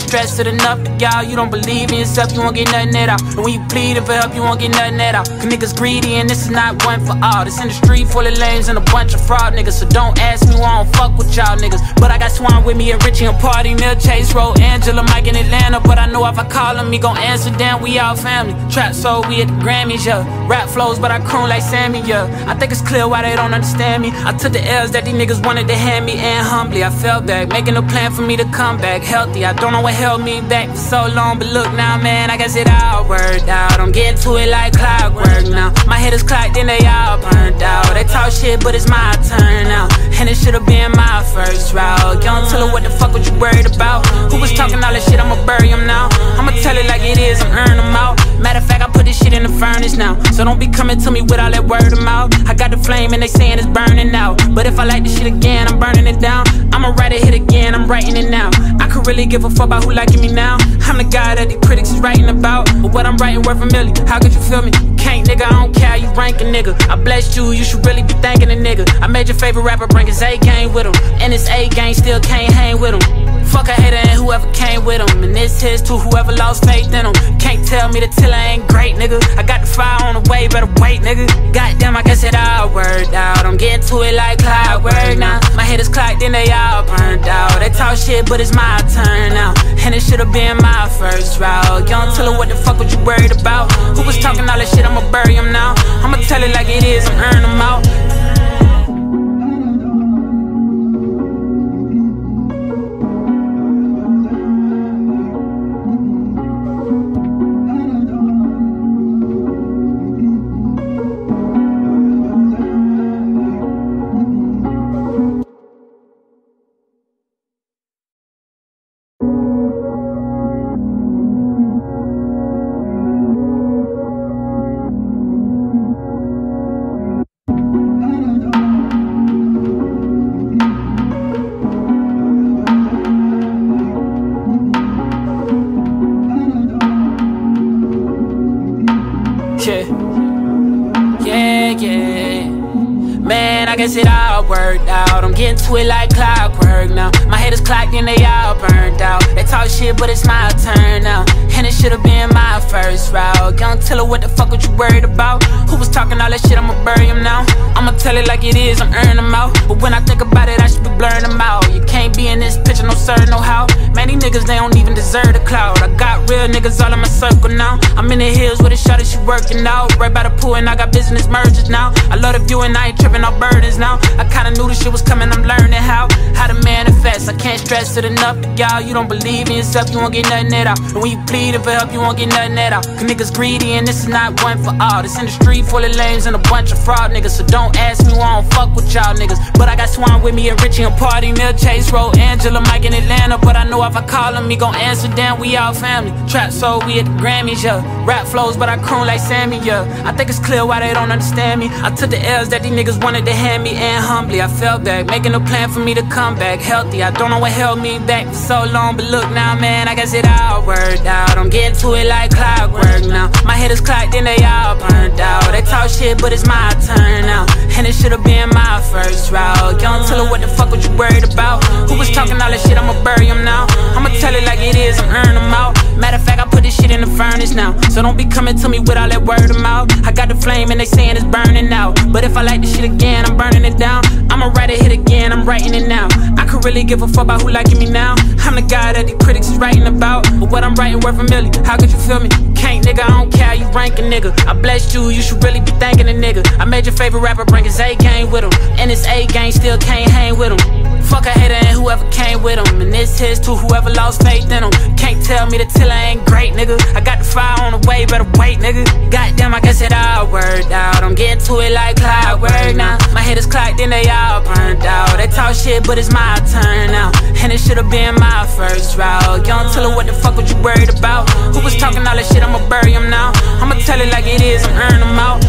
A: can't stress it enough, y'all. You don't believe in yourself, you won't get nothing at all. And when you pleading for help, you won't get nothing at all. Cause niggas greedy and this is not one for all. This industry full of lames and a bunch of fraud niggas. So don't ask me why I don't fuck with y'all niggas. But I got Swan with me and Richie and Party, Mill, Chase, Road, Angela, Mike in Atlanta. But I know if I call him, he gon' answer, damn, we all family. Trap soul, we at the Grammys, yeah. Rap flows, but I croon like Sammy, yeah. I think it's clear why they don't understand me. I took the L's that these niggas wanted to hand me, and humbly I fell back, making a plan for me to come back healthy. I don't know what held me back for so long, but look now, man, I guess it all worked out. I'm getting to it like clockwork now. My head is clocked and they all burned out. They talk shit, but it's my turn now, and it should've been my first route. You don't tell her what the fuck what you worried about. Who was talking all that shit, I'ma bury him now. I'ma tell it like it is, I'm earning them out. Matter of fact, I put this shit in the furnace now, so don't be coming to me with all that word of mouth. I got the flame and they saying it's burning out, but if I like this shit again, I'm burning it down. I'ma write a hit again, I'm writing it now. I could really give a fuck about who liking me now. I'm the guy that the critics is writing about, but what I'm writing worth a million. How could you feel me? Can't, nigga, I don't care, you ranking, nigga. I blessed you, you should really be thanking a nigga. I made your favorite rapper bring his A-game with him, and his A-game still can't hang with him. Fuck a hater and whoever came with him, and this here's to whoever lost faith in him. Can't tell me the tiller ain't great, nigga. I got the fire on the way, better wait, nigga. Goddamn, I guess it all worked out. I'm getting to it like clockwork now. My head is clocked and they all burned out. They talk shit, but it's my turn now, and it should've been my first route. You don't tell her what the fuck what you worried about. Who was talking all that shit, I'ma bury him now. I'ma tell it like it is, I'm earning them out. Yeah, yeah, yeah. Man, I guess it all worked out. I'm getting to it like clockwork now. My head is clocked and they all burned out. They talk shit, but it's my turn now, and it should've been my first route. Don't tell her what the fuck what you worried about. Who was talking all that shit, I'ma bury him now. I'ma tell it like it is, I'm earning them out. But when I think about it, I should be blurring them out. You can't be in this picture, no sir, no how. Man, these niggas, they don't even deserve the cloud. I got real niggas all in my circle now. I'm in the hills with a shot that she working out, right by the pool, and I got business mergers now. I love the view and I ain't tripping off burdens now. I kinda knew this shit was coming, I'm learning how How to manifest, I can't stress it enough, y'all. You don't believe in yourself, you won't get nothing at all. And when you pleading for help, you won't get nothing at all. Cause niggas greedy and this is not one for all. This industry full of lames and a bunch of fraud niggas. So don't ask me why I don't fuck with y'all niggas. But I got Swan with me and Richie and Party, Mill, Chase, Road, Angela, Mike in Atlanta. But I know if I call him, he gon' answer, damn, we all family. Trap soul, we at the Grammys, yeah. Rap flows, but I croon like Sammy, yeah. I think it's clear why they don't understand me. I took the L's that these niggas wanted to hand me, and humbly I fell back, making a plan for me to come back healthy. I don't know what held me back for so long, but look now, man, I guess it all worked out. I'm getting to it like clockwork now. My head is clocked and they all burned out. They talk shit, but it's my turn now, and it should've been my first route. You don't tell her what the fuck what you worried about. Who was talking all that shit, I'ma bury him now. I'ma tell it like it is, I'm earning them out. Matter of fact, I put this shit in the furnace now, so don't be coming to me with all that word of mouth. I got the flame and they saying it's burning out, but if I like this shit again, I'm burning it down. I'ma write a hit again, I'm writing it now. I could really give a fuck about who liking me now. I'm the guy that the critics is writing about, but what I'm writing worth a million. How could you feel me? Can't, nigga, I don't care, you ranking, nigga. I blessed you, you should really be thanking a nigga. I made your favorite rapper bring his A-game with him, and his A-game still can't hang with him. Fuck a hater and whoever came with him, and this here's to whoever lost faith in him. Can't tell me the tiller ain't great, nigga. I got the fire on the way, better wait, nigga. Goddamn, I guess it all worked out. I'm getting to it like clockwork now. My head is clocked and they all burned out. They talk shit, but it's my turn now, and it should've been my first route. You don't tell her what the fuck what you worried about. Who was talking all that shit, I'ma bury him now. I'ma tell it like it is, I'm earning them out.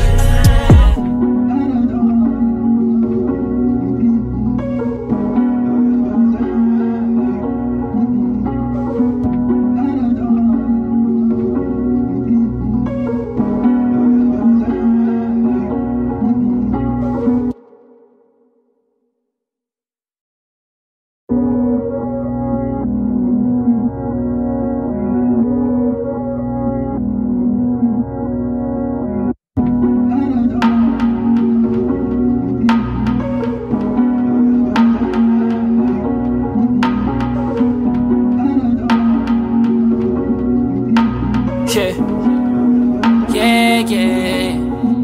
A: Yeah, yeah, yeah.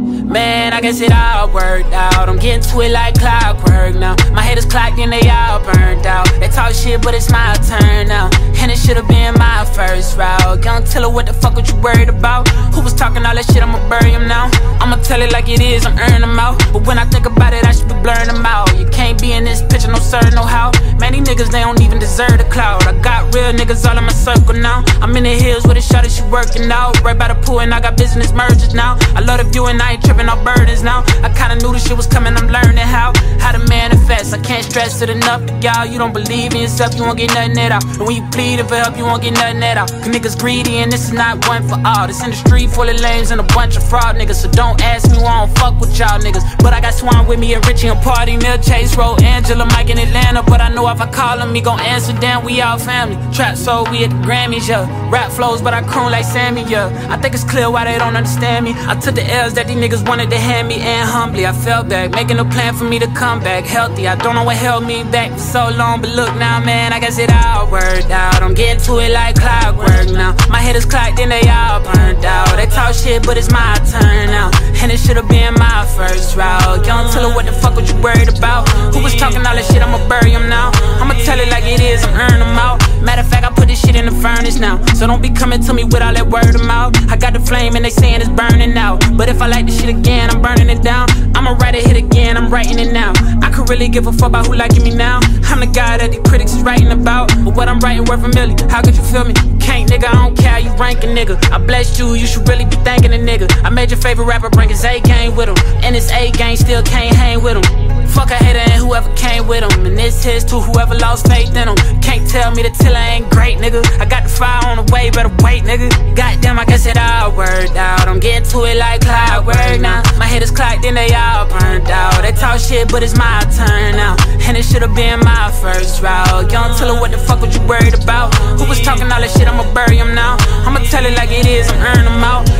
A: Man, I guess it all worked out. I'm getting to it like clockwork now. My head is clocked and they all burned out. They talk shit, but it's my turn now. And it should've been my first route. Young Tiller, what the fuck was you worried about? Who was talking all that shit? I'ma bury him now. I'ma tell it like it is, I'm earning them out. But when I think about it, I should be blurring them out. You can't be in this picture, no sir, no how. Man, these niggas, they don't even deserve the clout. I got real niggas all in my circle now. I'm in the hills with a shot that she working out. Right by the pool and I got business mergers now. I love the view and I ain't tripping off burdens now. I kinda knew this shit was coming, I'm learning how How to manifest, I can't stress it enough. Y'all, you don't believe in yourself, you won't get nothing at all. And when you pleading for help, you won't get nothing at all. Cause niggas greedy and this is not one for all. This industry full of lames and a bunch of fraud niggas. So don't ask me why I don't fuck with y'all niggas. But I got Swan with me and Richie and Party, Mill, Chase, Road, Angela, Mike in Atlanta. But I know if I call him, he gon' answer, damn, we all family. Trap soul, we at the Grammys, yeah. Rap flows, but I croon like Sammy, yeah. I think it's clear why they don't understand me. I took the L's that these niggas wanted to hand me, and humbly I fell back, making a plan for me to come back healthy. I don't know what held me back for so long, but look now, man, I guess it all worked out. I'm getting to it like clockwork now. My head is clocked and they all burned out. They talk shit, but it's my turn now. And it should've been my first route. Young Tiller, what the fuck was you worried about? Who was talking all that shit? I'ma bury him now. I'ma tell it like it is, I'm earning them out. Matter of fact, I put this shit in the furnace now. So don't be coming to me with all that word of mouth. I got the flame and they saying it's burning out. But if I like this shit again, I'm burning it down. I'ma write a hit again, I'm writing it now. I could really give a fuck about who liking me now. I'm the guy that the critics is writing about. But what I'm writing worth a million, how could you feel me? Can't, nigga, I don't care, you ranking, nigga. I blessed you, you should really be thanking a nigga. I made your favorite rapper bring his A-game with him. And his A-game still can't hang with him. Fuck a hater and whoever came with him. And this here's to whoever lost faith in him. Can't tell me the Tiller ain't great, nigga. I got the fire on the way, better wait, nigga. Goddamn, I guess it all worked out. I'm getting to it like clockwork now. My head is clocked and they all burned out. They talk shit, but it's my turn now. And it should've been my first route. Young Tiller, what the fuck was you worried about? Who was talking all that shit? I'ma bury him now. I'ma tell it like it is, I'm earning them out.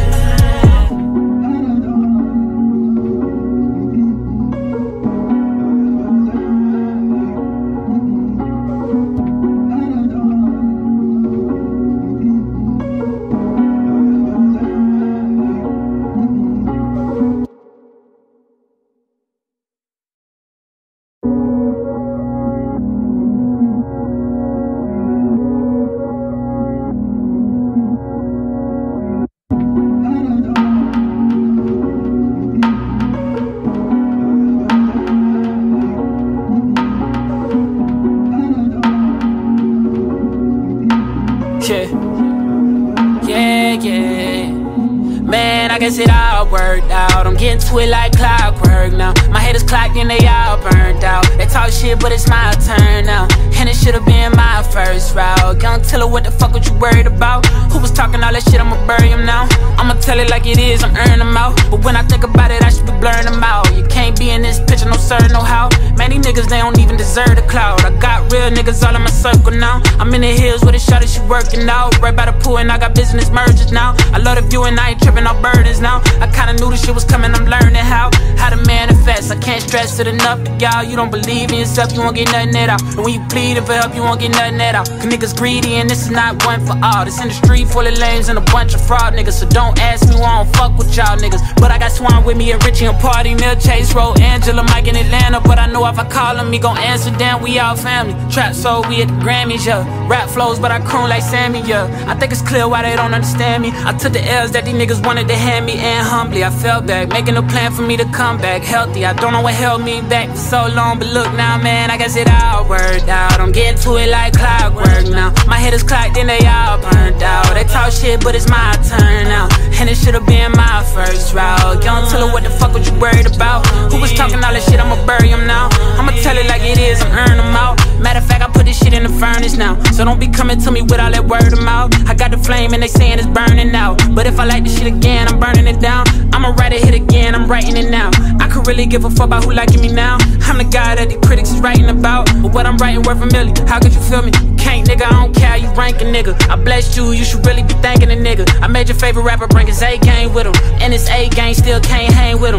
A: Yeah, yeah, yeah. Man, I guess it all worked out. I'm getting to it like clockwork now. My head is clocked and they all burned out. They talk shit, but it's my turn now. And it should've been my first route. Young Tiller, what the fuck was you worried about? Who was talking all that shit? I'ma bury him now. I'ma tell it like it is, I'm earning them out. But when I think about it, I should be blurring them out. You can't be in this picture, no sir, no how. Man, these niggas, they don't even deserve the clout. I got real niggas all in my circle now. I'm in the hills with a shot that she working out. Right by the pool and I got business mergers now. I love the view and I ain't tripping off burdens now. I kinda knew this shit was coming, I'm learning how How to manifest, I can't stress it enough. Y'all, you don't believe in yourself, you won't get nothing at all. And when you pleading for help, you won't get nothing at all. Cause niggas greedy and this is not one for all. This industry full of lames and a bunch of fraud niggas. So don't ask me why I don't fuck with y'all niggas. But I got Swan with me and Richie and Party, Mill, Chase, Road, Angela, Mike in Atlanta. But I know if I call him, he gon' answer, damn, we all family. Trap soul, we at the Grammys, yeah. Rap flows, but I croon like Sammy, yeah. I think it's clear why they don't understand me. I took the L's that these niggas wanted to hand me, and humbly I fell back, making a plan for me to come back healthy. I don't know what held me back for so long, but look now, man, I guess it all worked out. I'm getting to it like clockwork now. My head is clocked and they all burned out. They talk shit, but it's my turn now. And it should've been my first route. Young Tiller, what the fuck was you worried about? Who was talking all that shit? I'ma bury him now. I'ma tell it like it is, I'm earning them out. Matter of fact, I put this shit in the furnace now. So don't be coming to me with all that word of mouth. I got the flame and they saying it's burning out. But if I like this shit again, I'm burning it down. I'ma write a hit again, I'm writing it now. I could really give a fuck about who liking me now. I'm the guy that the critics is writing about. But what I'm writing worth a million, how could you feel me? Can't, nigga, I don't care, you ranking, nigga. I blessed you, you should really be thanking a nigga. I made your favorite rapper bring his A-game with him. And his A-game still can't hang with him.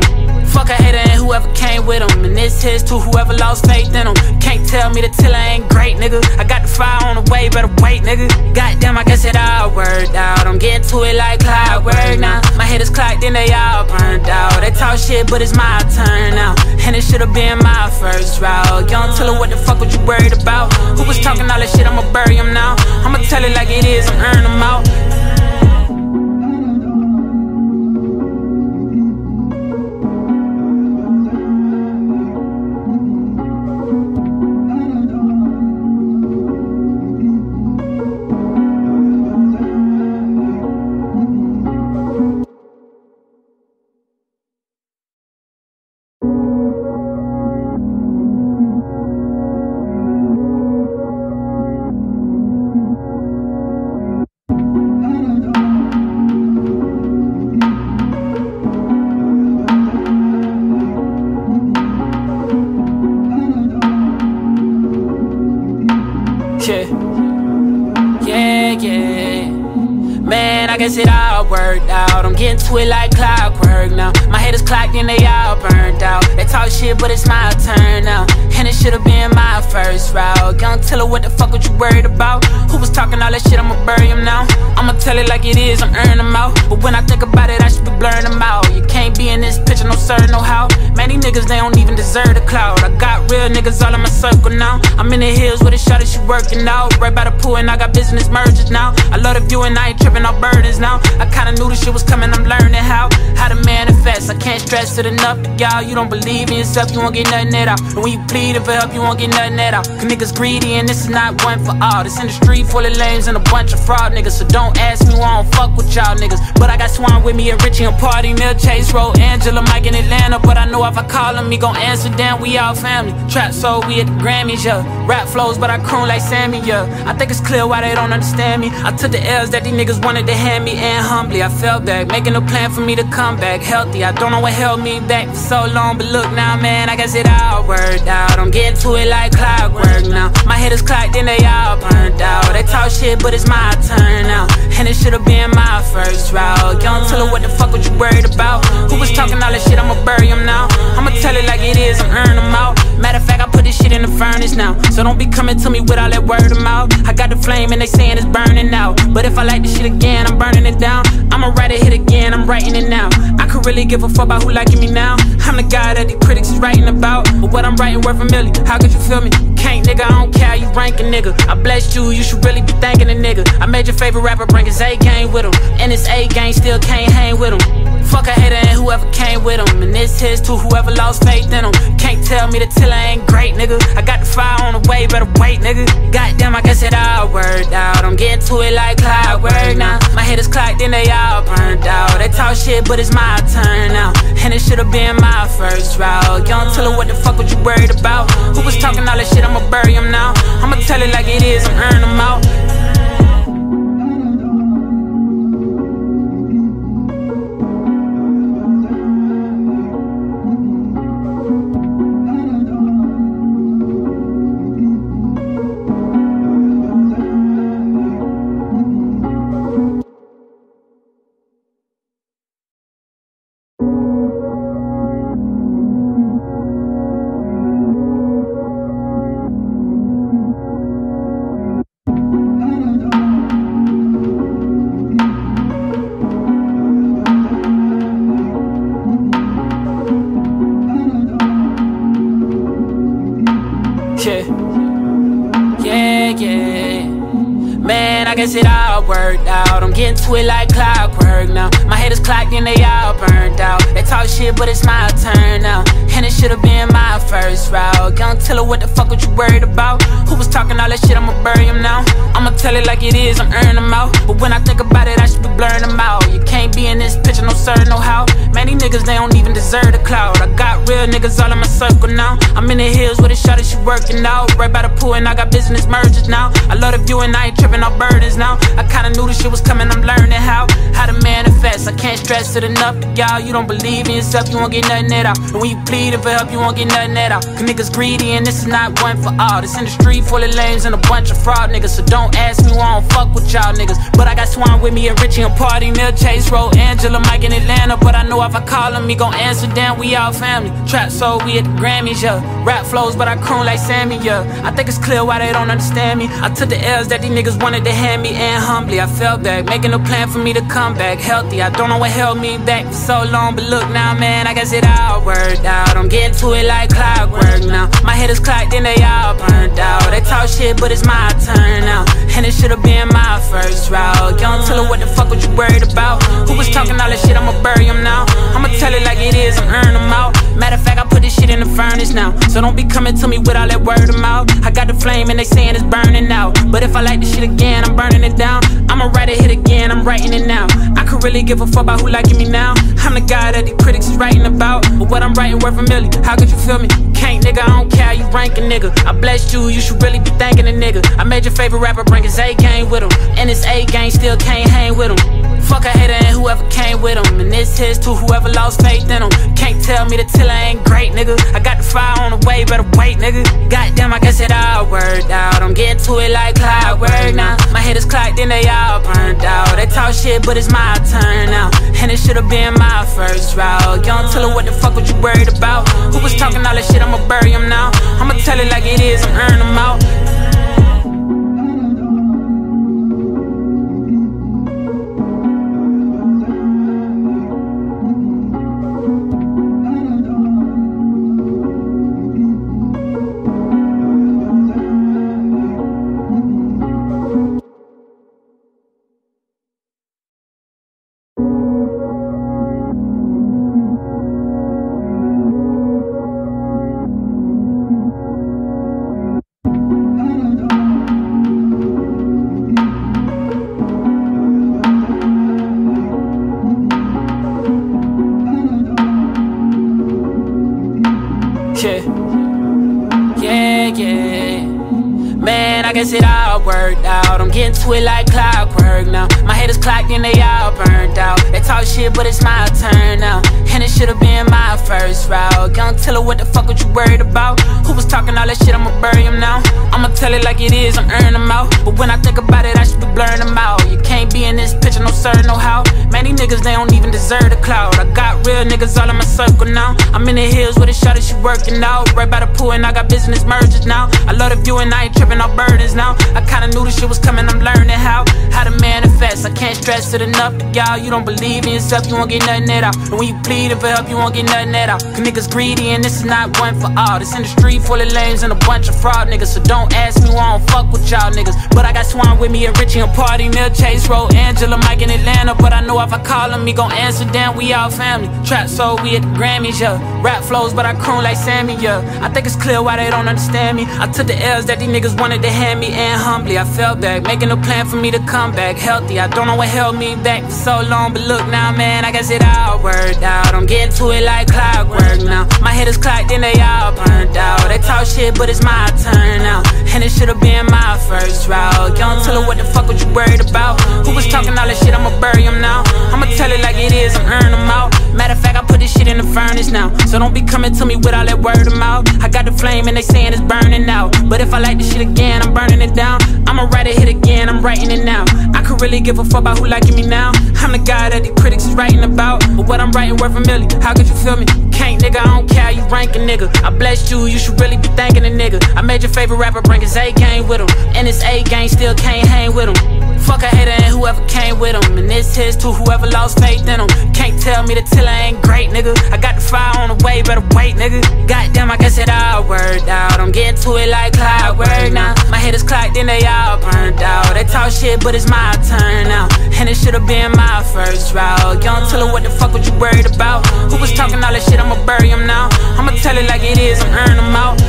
A: Fuck a hater and whoever came with him. And this here's to whoever lost faith in him. Can't tell me the tiller ain't great, nigga. I got the fire on the way, better wait, nigga. Goddamn, I guess it all worked out. I'm getting to it like clockwork now. My head is clocked and they all burned out. They talk shit, but it's my turn now. And it should've been my first route. Young Tiller, what the fuck was you worried about? Who was talking all that shit? I'ma bury him now. I'ma tell it like it is, I'm earning them out. Yeah, yeah, yeah. Man, I guess it all worked out. I'm getting to it like clockwork now. My head is clocked and they all burned out. They talk shit, but it's my turn now. And it should've been my first route. Young Tiller, what the fuck was you worried about? Who was talking all that shit? I'ma bury him now. I'ma tell it like it is, I'm earning them out. But when I think about it, I should be blurring them out. You can't be in this picture, no sir, no how. Man, these niggas, they don't even deserve the clout. I got real niggas all in my circle now. I'm in the hills with a shot that she working out. Right by the pool and I got business mergers now. I love the view and I ain't tripping off burdens now. I kinda knew the shit was coming, I'm learning how How to manifest, I can't stress it enough. Y'all, you don't believe in yourself, you won't get nothing at out. And when you pleading for help, you won't get nothing at out. Cause niggas greedy and this is not one for all. This industry full of lames and a bunch of fraud niggas. So don't ask me why I don't fuck with y'all niggas. But I got Swan with me and Richie and Party, Mill, Chase Road, Angela, Mike in Atlanta. But I know if I call him, he gon' answer, damn, we all family. Trap soul, we at the Grammys, yeah. Rap flows, but I croon like Sammy, yeah. I think it's clear why they don't understand me. I took the L's that these niggas wanted to hand me, and humbly I fell back, making a plan for me to come back healthy. I don't know what held me back for so long, but look now, man, I guess it all worked out. I'm getting to it like clockwork now. My head is clocked and they all burned out. They talk shit, but it's my turn now. And it should've been my first route. Young Tiller, what the fuck was you worried about? Who was talking all that shit? I'ma bury him now. I'ma tell it like it is, I'm earning them out. Matter of fact, I put this shit in the furnace now. So don't be coming to me with all that word of mouth. I got the flame and they saying it's burning out. But if I like this shit again, I'm burning it down. I'ma write a hit again, I'm writing it now. I could really give a fuck about who liking me now. I'm the guy that the critics is writing about. But what I'm writing worth a million, how could you feel me? Can't nigga, I don't care, you ranking nigga. I blessed you, you should really be thanking a nigga. I made your favorite rapper bring his A-game with him. And his A-game still can't hang with him. Fuck a hater and whoever came with him. And this here's to whoever lost faith in him. Can't tell me the tiller ain't great, nigga. I got the fire on the way, better wait, nigga. Goddamn, I guess it all worked out. I'm getting to it like clockwork now. My head is clocked and they all burned out. They talk shit, but it's my turn now. And it should've been my first route. Young Tiller, what the fuck was you worried about? Who was talking all that shit? I'ma bury him now. I'ma tell it like it is, I'm earning them out. Yeah, yeah, yeah. Man, I guess it all worked out. I'm getting to it like clockwork now. My head is clocked and they all burned out. They talk shit, but it's my turn now. And it should've been my first route. Young Tiller, what the fuck was you worried about? Who was talking all that shit? I'ma bury him now. I'ma tell it like it is, I'm earning them out. But when I think about it, I should be blurring them out. You can't be in this picture, no sir, no how. Man, these niggas, they don't even deserve the clout. I got real niggas all in my circle now. I'm in the hills with a shot that she working out. Right by the pool and I got business mergers now. I love the view and I ain't tripping off burdens now. I kinda knew the shit was coming, I'm learning how How to manifest, I can't stress it enough, y'all. You don't believe in yourself, you won't get nothing at all. And when you pleading for help, you won't get nothing at all. Cause niggas greedy and this is not one for all. This industry full of lames and a bunch of fraud niggas. So don't ask me why I don't fuck with y'all niggas. But I got Swan with me and Richie and Party, Mill, Chase, Roll, Angela, Mike in Atlanta. But I know if I call him, he gon' answer, damn, we all family. Trap soul, we at the Grammys, yeah. Rap flows, but I croon like Sammy, yeah. I think it's clear why they don't understand me. I took the L's that these niggas wanted to hand me, and humbly I fell back, making a plan for me to come back healthy. I don't know what held me back for so long, but look now, man, I guess it all worked out. I'm getting to it like clockwork now. My head is clocked, then they all burned out. They talk shit, but it's my turn now, and it should've been my first route. You don't tell her what the fuck what you worried about. Who was talking all that shit, I'ma bury him now. I'ma tell it like it is, I'm earning them out. Matter of fact, I put this shit in the furnace now, so don't be coming to me with all that word of mouth. I got the flame and they saying it's burning out, but if I like this shit again, I'm burning it down. I'ma write a hit again, I'm writing it now. I could really give a fuck about who liking me now. I'm the guy that the critics is writing about, but what I'm writing worth a million. How could you feel me? Can't, nigga, I don't care, you ranking, nigga. I blessed you, you should really be thanking a nigga. I made your favorite rapper bring his A-game with him, and his A-game still can't hang with him. Fuck a hater and whoever came with him, and this here's to whoever lost faith in him. Can't tell me the tiller ain't great, nigga. I got the fire on the way, better wait, nigga. Goddamn, I guess it all worked out. I'm getting to it like clockwork now. My head is clocked, then they all burned out. They talk shit, but it's my turn now, and it should've been my first route. You don't tell her what the fuck what you worried about. Who was talking all that shit, I'ma bury him now. I'ma tell it like it is, I'm earning them out. Yeah, yeah, yeah. Man, I guess it all worked out. I'm getting to it like clockwork now. My head is clocked and they all burned out. They talk shit, but it's my turn now, and it should've been my first route. Don't tell her what the fuck what you worried about. Who was talking all that shit, I'ma bury him now. I'ma tell it like it is, I'm earning them out. But when I think about it, I should be blurring them out. You can't be in this picture, no sir, no how. Man, these niggas, they don't even deserve the cloud. I got real niggas all in my circle now. I'm in the hills with a shot that she working out, right by the pool, and I got business mergers now. I love the view and I ain't tripping off burdens now. I kinda knew this shit was coming, I'm learning how How to manifest, I can't stress it enough, y'all. You don't believe in yourself, you won't get nothing at all. And when you pleading for help, you won't get nothing at all. Cause niggas greedy and this is not one for all. This industry full of lames and a bunch of fraud niggas. So don't ask me why I don't fuck with y'all niggas. But I got Swan with me and Richie and Party, Mill, Chase, Roll, Angela, Mike in Atlanta. But I know if I call him, he gon' answer, damn, we all family. Trap soul, we at the Grammys, yeah. Rap flows, but I croon like Sammy, yeah. I think it's clear why they don't understand me. I took the L's that these niggas wanted to hand me, and humbly I fell back, making a plan for me to come back healthy. I don't know what held me back for so long, but look now, man, I guess it all worked out. I'm getting to it like clockwork now. My head is clocked, then they all burned out. They talk shit, but it's my turn now, and it should've been my first route. You don't tell her what the fuck what you worried about. Who was talking all that shit, I'ma bury him now. I'ma tell it like it is, I'm earning them out. Matter of fact, I put this shit in the furnace now, so don't be coming to me with all that word of mouth. I got the flame and they saying it's burning out, but if I like this shit again, I'm burning it down. I'ma write a hit again, I'm writing it now. I could really give a fuck about who liking me now. I'm the guy that the critics is writing about, but what I'm writing worth a million. How could you feel me? Can't, nigga, I don't care, you ranking, nigga. I blessed you, you should really be thanking a nigga. I made your favorite rapper bring his A-game with him, and his A-game still can't hang with him. Fuck a hater and whoever came with him, and this here's to whoever lost faith in him. Can't tell me the tiller ain't great, nigga. I got the fire on the way, better wait, nigga. Goddamn, I guess it all worked out. I'm getting to it like clockwork now. My head is clocked, then they all burned out. They talk shit, but it's my turn now, and it should've been my first route. You don't tell her what the fuck what you worried about. Who was talking all that shit, I'ma bury him now. I'ma tell it like it is, I'm earning them out.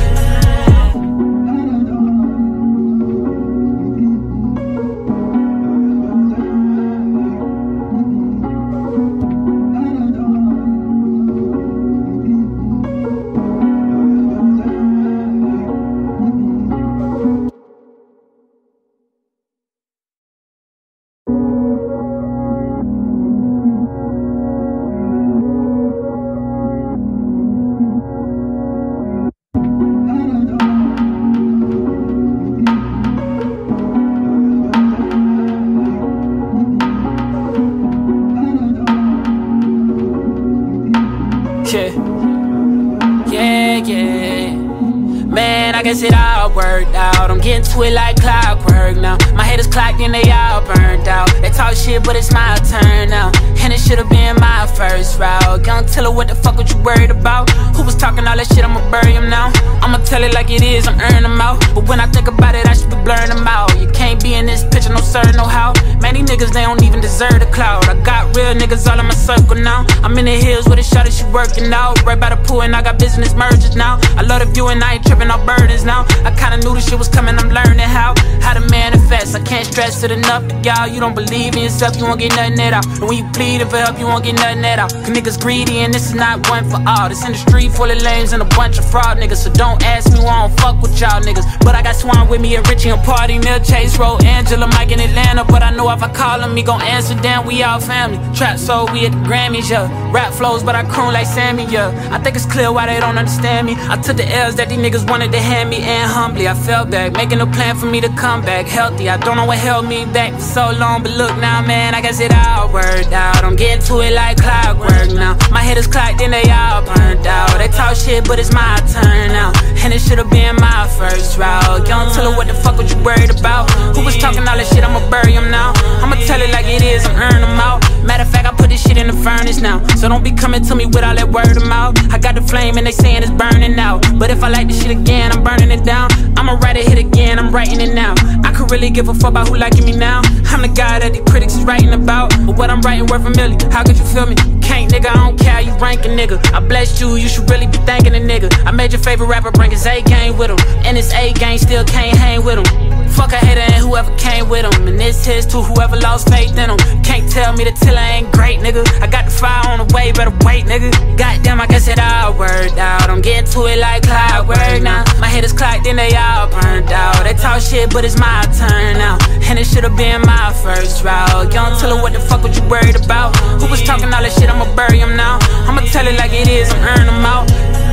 A: guess it all worked out. I'm getting to it like clockwork now. My head is clocked and they all burnt out. They talk shit, but it's my turn now. And it should've been my first route. Young Tiller, what the fuck was you worried about? Who was talking all that shit? I'ma bury him now. I'ma tell it like it is, I'm earning them out. But when I think about it, I should be blurring them out. You can't be in this picture, no sir, no how. Man, these niggas, they don't even deserve the clout. I got real niggas all in my circle now. I'm in the hills with a shot that she working out. Right by the pool and I got business mergers now. I love the view and I ain't tripping on burdens now. I kinda knew this shit was coming, I'm learning how How to manifest, I can't stress it enough. Y'all, you don't believe in yourself, you won't get nothing at all. And when you pleading for help, you won't get nothing at all. Cause niggas greedy and this is not one for all. This industry full of lames and a bunch of fraud niggas. So don't ask me why I don't fuck with y'all niggas. But I got Swan with me and Richie and Party, Mill, Chase Road, Angela, Mike in Atlanta. But I know if I call him, he gon' answer, damn, we all family. Trap soul, we at the Grammys, yeah. Rap flows, but I croon like Sammy, yeah. I think it's clear why they don't understand me. I took the L's that these niggas wanted to hand me, and humbly I fell back, making a plan for me to come back healthy. I don't know what held me back for so long, but look now, man, I guess it all worked out. I'm getting to it like clockwork now. My head is clocked and they all burnt out. They talk shit, but it's my turn now. And it should've been my first route. Young Tiller, what the fuck was you worried about? Who was talking all that shit? I'ma bury him now. I'ma tell it like it is, I'm earning them out. Matter of fact, I put this shit in the furnace now. So don't be coming to me with all that word of mouth. I got the flame and they saying it's burning out. But if I like this shit again, I'm burning it down. I'ma write a hit again, I'm writing it now. I could really give a fuck about who liking me now. I'm the guy that the critics is writing about. But what I'm writing worth a million, how could you feel me? Can't nigga, I don't care, you ranking nigga. I blessed you, you should really be thanking a nigga. I made your favorite rapper bring his A-game with him. And his A-game still can't hang with him. Fuck a hater and whoever came with him. And this here's to whoever lost faith in him. Can't tell me the Tiller ain't great, nigga. I got the fire on the way, better wait, nigga. Goddamn, I guess it all worked out. I'm getting to it like clockwork now. My head is clocked and they all burnt out. They talk shit, but it's my turn now. And it should've been my first route. Young Tiller, what the fuck was you worried about? Who was talking all that shit? I'ma bury him now. I'ma tell it like it is, I'm earning them out.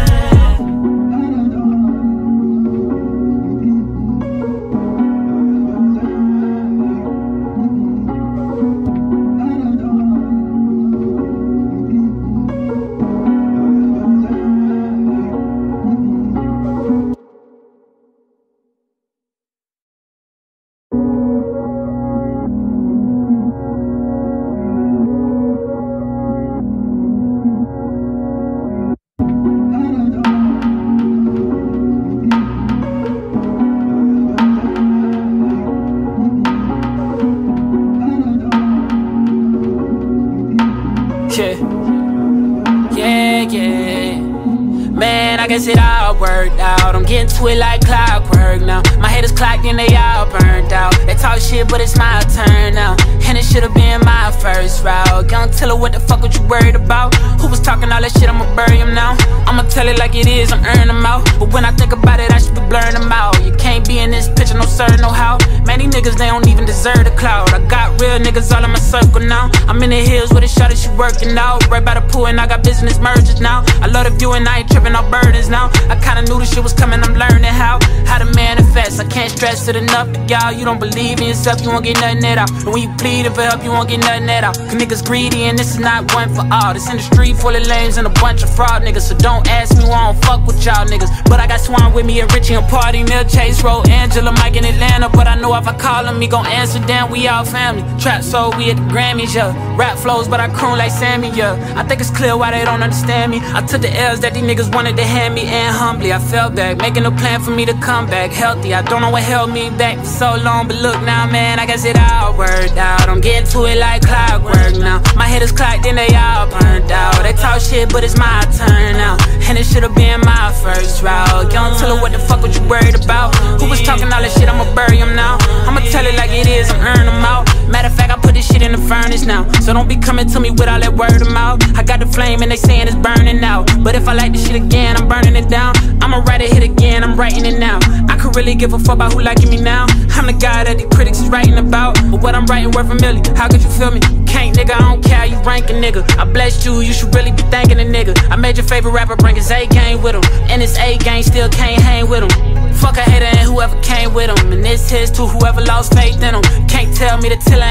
A: Yeah, yeah, man, I guess it all worked out. I'm getting to it like clockwork now. My head is clocked and they all burnt out. They talk shit, but it's my turn now. And it should've been my first route. Young Tiller, what the fuck was you worried about? Who was talking all that shit? I'ma bury him now. I'ma tell it like it is, I'm earning them out. But when I think about it, I should be blurring them out. You can't be in this picture, no sir, no how. Man, these niggas, they don't even deserve the clout. I got real niggas all in my circle now. I'm in the hills with a shot that she working out. Right by the pool and I got business mergers now. I love the view and I ain't tripping on burdens now. I kinda knew this shit was coming, I'm learning how How to manifest, I can't stress it enough. Y'all, you don't believe in yourself, you won't get nothing at all. And when you pleading for help, you won't get nothing at all. Cause niggas greedy and this is not one for all. This industry full of lames and a bunch of fraud niggas. So don't ask me why I don't fuck with y'all niggas. But I got Swan with me and Richie and Party, Mill, Chase Road, Angela, Mike in Atlanta. But I know if I call him, he gon' answer, damn, we all family. Trap soul, we at the Grammys, yeah. Rap flows, but I croon like Sammy, yeah. I think it's clear why they don't understand me. I took the L's that these niggas wanted to hand me, and humbly I fell back, making a plan for me to come back healthy. I don't know what held me back for so long, but look now, man, I guess it all worked out. I'm getting to it like clockwork now. My head is clocked and they all burnt out. They talk shit, but it's my turn now. And it should've been my first route. Young Tiller, what the fuck was you worried about? Who was talking all that shit? I'ma bury him now. I'ma tell it like it is, I'm earning them out. Matter of fact, I put this shit in the furnace now. So don't be coming to me with all that word of mouth. I got the flame and they saying it's burning out. But if I like this shit again, I'm burning it down. I'ma write a hit again, I'm writing it now. I could really give a fuck about who liking me now. I'm the guy that the critics is writing about. But what I'm writing worth a million, how could you feel me? Can't nigga, I don't care, you ranking nigga. I blessed you, you should really be thanking a nigga. I made your favorite rapper bring his A-game with him. And his A-game still can't hang with him. Fuck a hater and whoever came with him. And this here's to whoever lost faith in him. Can't tell me the Tiller ain't great.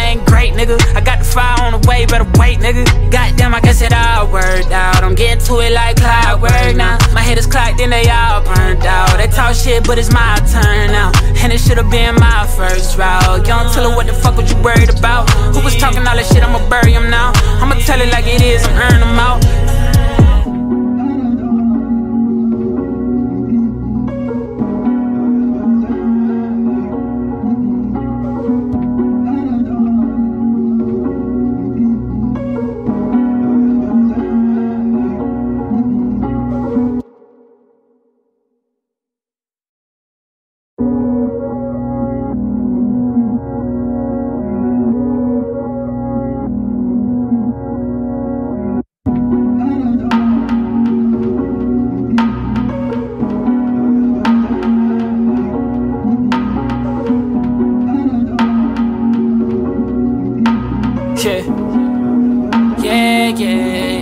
A: great, nigga. I got the fire on the way, better wait, nigga. Goddamn, I guess it all worked out. I'm getting to it like clockwork now. My head is clocked and they all burned out. They talk shit, but it's my turn now. And it should've been my first route. You don't tell her what the fuck was you worried about. Who was talking all that shit, I'ma bury him now. I'ma tell it like it is, I'm earning them out. Yeah, yeah, yeah.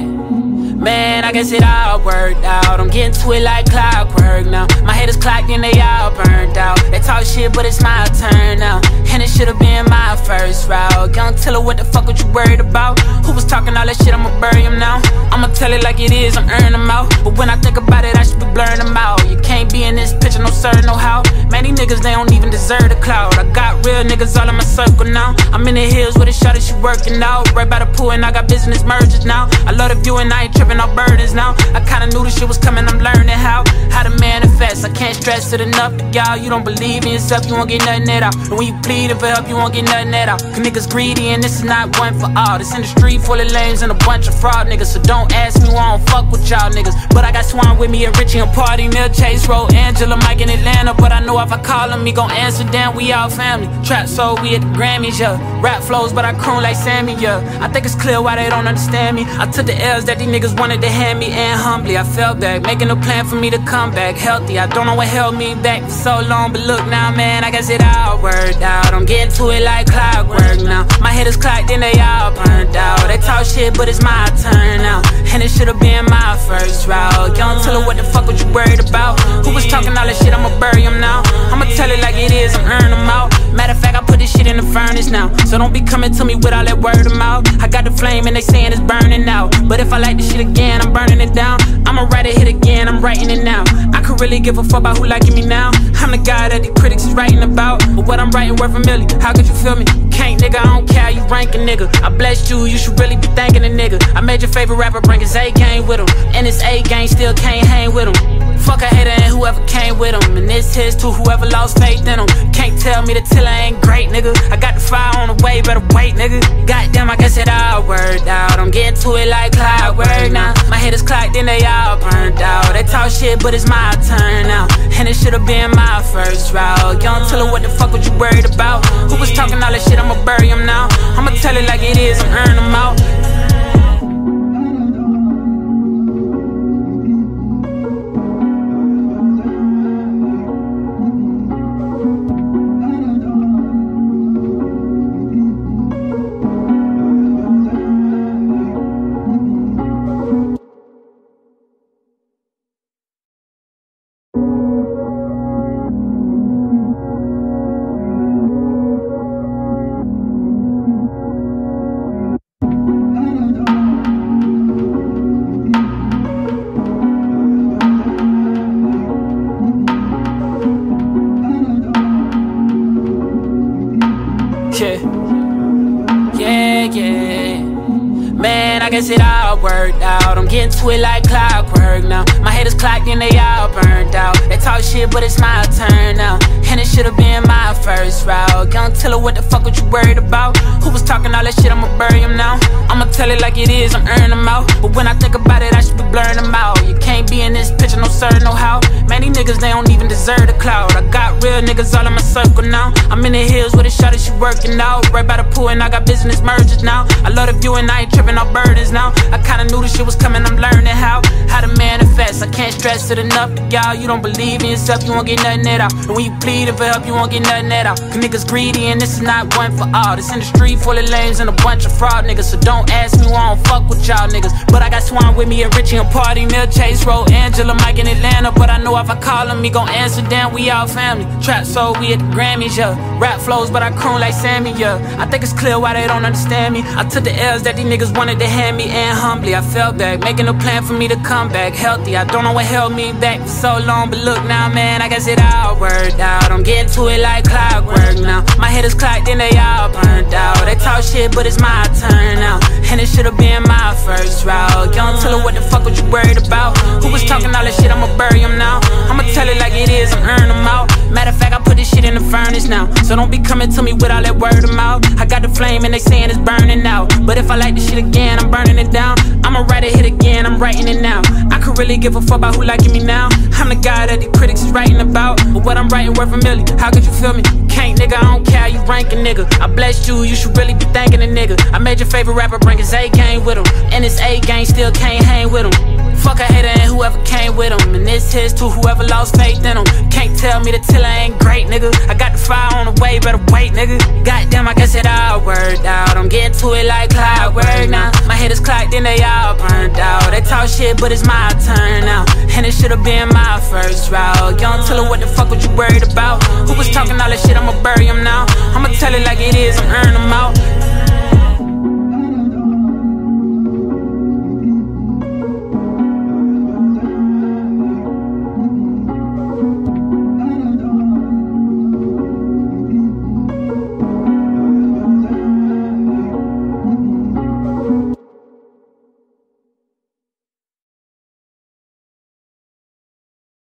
A: Man, I guess it all worked out. I'm getting to it like clockwork now. My head is clocked and they all burned out. They talk shit, but it's my turn now. And it should've been my first route. Young tell her what the fuck was you worried about. Who was talking all that shit, I'ma bury him now. I'ma tell it like it is, I'm earning them out. But when I think about it, I should be blurring them out. You can't be in this picture, no sir, no how. Man, these niggas, they don't even deserve the clout. I got real niggas all in my circle now. I'm in the hills with a shot that she working out. Right by the pool and I got business mergers now. I love the view and I ain't tripping off burdens now. I kinda knew this shit was coming, I'm learning how How to manifest, I can't stress it enough. Y'all, you don't believe in yourself, you won't get nothing at all. And when you pleading for help, you won't get nothing at all. Cause niggas greedy and this is not one for all. This industry full of lames and a bunch of fraud niggas. So don't ask me why I don't fuck with y'all niggas. But I got Swan with me and Richie and Party, Mill, Chase Road, Angela, Mike in Atlanta. But I know if I call him, he gon' answer, damn, we all family. Trap soul, we at the Grammys, yeah. Rap flows, but I croon like Sammy, yeah. I think it's clear why they don't understand me. I took the L's that these niggas wanted to hand me, and humbly I fell back, making a plan for me to come back healthy. I don't know what held me back for so long, but look now, man, I guess it all worked out. I'm getting to it like clockwork now. My head is clocked and they all burned out. They talk shit, but it's my turn now. And it should've been my first route. You don't tell her what the fuck was you worried about. Who was talking all that shit, I'ma bury him now. I'ma tell it like it is, I'm earning them out. Matter of fact, I put this shit in the furnace now. So don't be coming to me with all that word of mouth. I got the flame and they saying it's burning out. But if I like this shit again, I'm burning it down. I'ma write a hit again, I'm writing it now. I could really give a fuck about who liking me now. I'm the guy that the critics is writing about. But what I'm writing worth a million, how could you feel me? Can't nigga, I don't care, you rank a nigga. I blessed you, you should really be thanking a nigga. I made your favorite rapper bring his A-game with him. And his A-game still can't hang with him. Fuck a hater and whoever came with him. And this here's to whoever lost faith in him. Can't tell me the tiller ain't great, nigga. I got the fire on the way, better wait, nigga. Goddamn, I guess it all worked out. I'm getting to it like clockwork now. My head is clocked and they all burned out. They talk shit, but it's my turn now. And it should've been my first route. You don't tell her what the fuck was you worried about. Who was talking all that shit, I'ma bury him now. I'ma tell it like it is, I'm earning them out. Yeah, yeah, yeah. Man, I guess it all worked out. I'm getting to it like clockwork now. My head is clocked and they all burned out. They talk shit, but it's my turn now. And it should've been my first route. Young tell her what the fuck was you worried about. Who was talking all that shit, I'ma bury him now. I'ma tell it like it is, I'm earning them out. But when I think about it, I should be blurring them out. You can't be in this picture, no sir, no how. Man, these niggas, they don't even deserve the clout. I got real niggas all in my circle now. I'm in the hills with a shot that she working out. Right by the pool and I got business mergers now. I love the view and I ain't tripping off birds. burdens now. I kinda knew this shit was coming, I'm learning how How to manifest, I can't stress it enough. Y'all, you don't believe in yourself, you won't get nothing at all. And when you pleading for help, you won't get nothing at all. Cause niggas greedy and this is not one for all. This industry full of lames and a bunch of fraud niggas. So don't ask me why I don't fuck with y'all niggas. But I got Swan with me and Richie and Party, Mill, Chase, Road, Angela, Mike in Atlanta. But I know if I call him, he gon' answer, damn, we all family. Trap soul, we at the Grammys, yeah. Rap flows, but I croon like Sammy, yeah. I think it's clear why they don't understand me. I took the L's that these niggas wanted to hand me, and humbly I fell back, making a plan for me to come back healthy. I don't know what held me back for so long, but look now, man, I guess it all worked out. I'm getting to it like clockwork now. My head is clocked and they all burned out. They talk shit, but it's my turn now, and it should've been my first route. You don't tell her what the fuck was you worried about. Who was talking all this shit, I'ma bury him now. I'ma tell it like it is, I'm earning them out. Matter of fact, I put this shit in the furnace now. So don't be coming to me with all that word of mouth. I got the flame and they saying it's burning out. But if I like this shit again, I'm burning it down. I'ma write a hit again, I'm writing it now. I could really give a fuck about who liking me now. I'm the guy that the critics is writing about. But what I'm writing worth a million, how could you feel me? Can't nigga, I don't care, you ranking nigga. I blessed you, you should really be thanking a nigga. I made your favorite rapper bring his A game with him, and his A game still can't hang with him. Fuck a hater and whoever came with him, and this here's to whoever lost faith in him. Can't tell me the tiller ain't great, nigga. I got the fire on the way, better wait, nigga. Goddamn, I guess it all worked out. I'm getting to it like clockwork now. My head is clocked and they all burned out. They talk shit, but it's my turn now, and it should've been my first route. You don't tell her what the fuck was you worried about. Who was talking all that shit, I'ma bury him now. I'ma tell it like it is, I'm earning them out.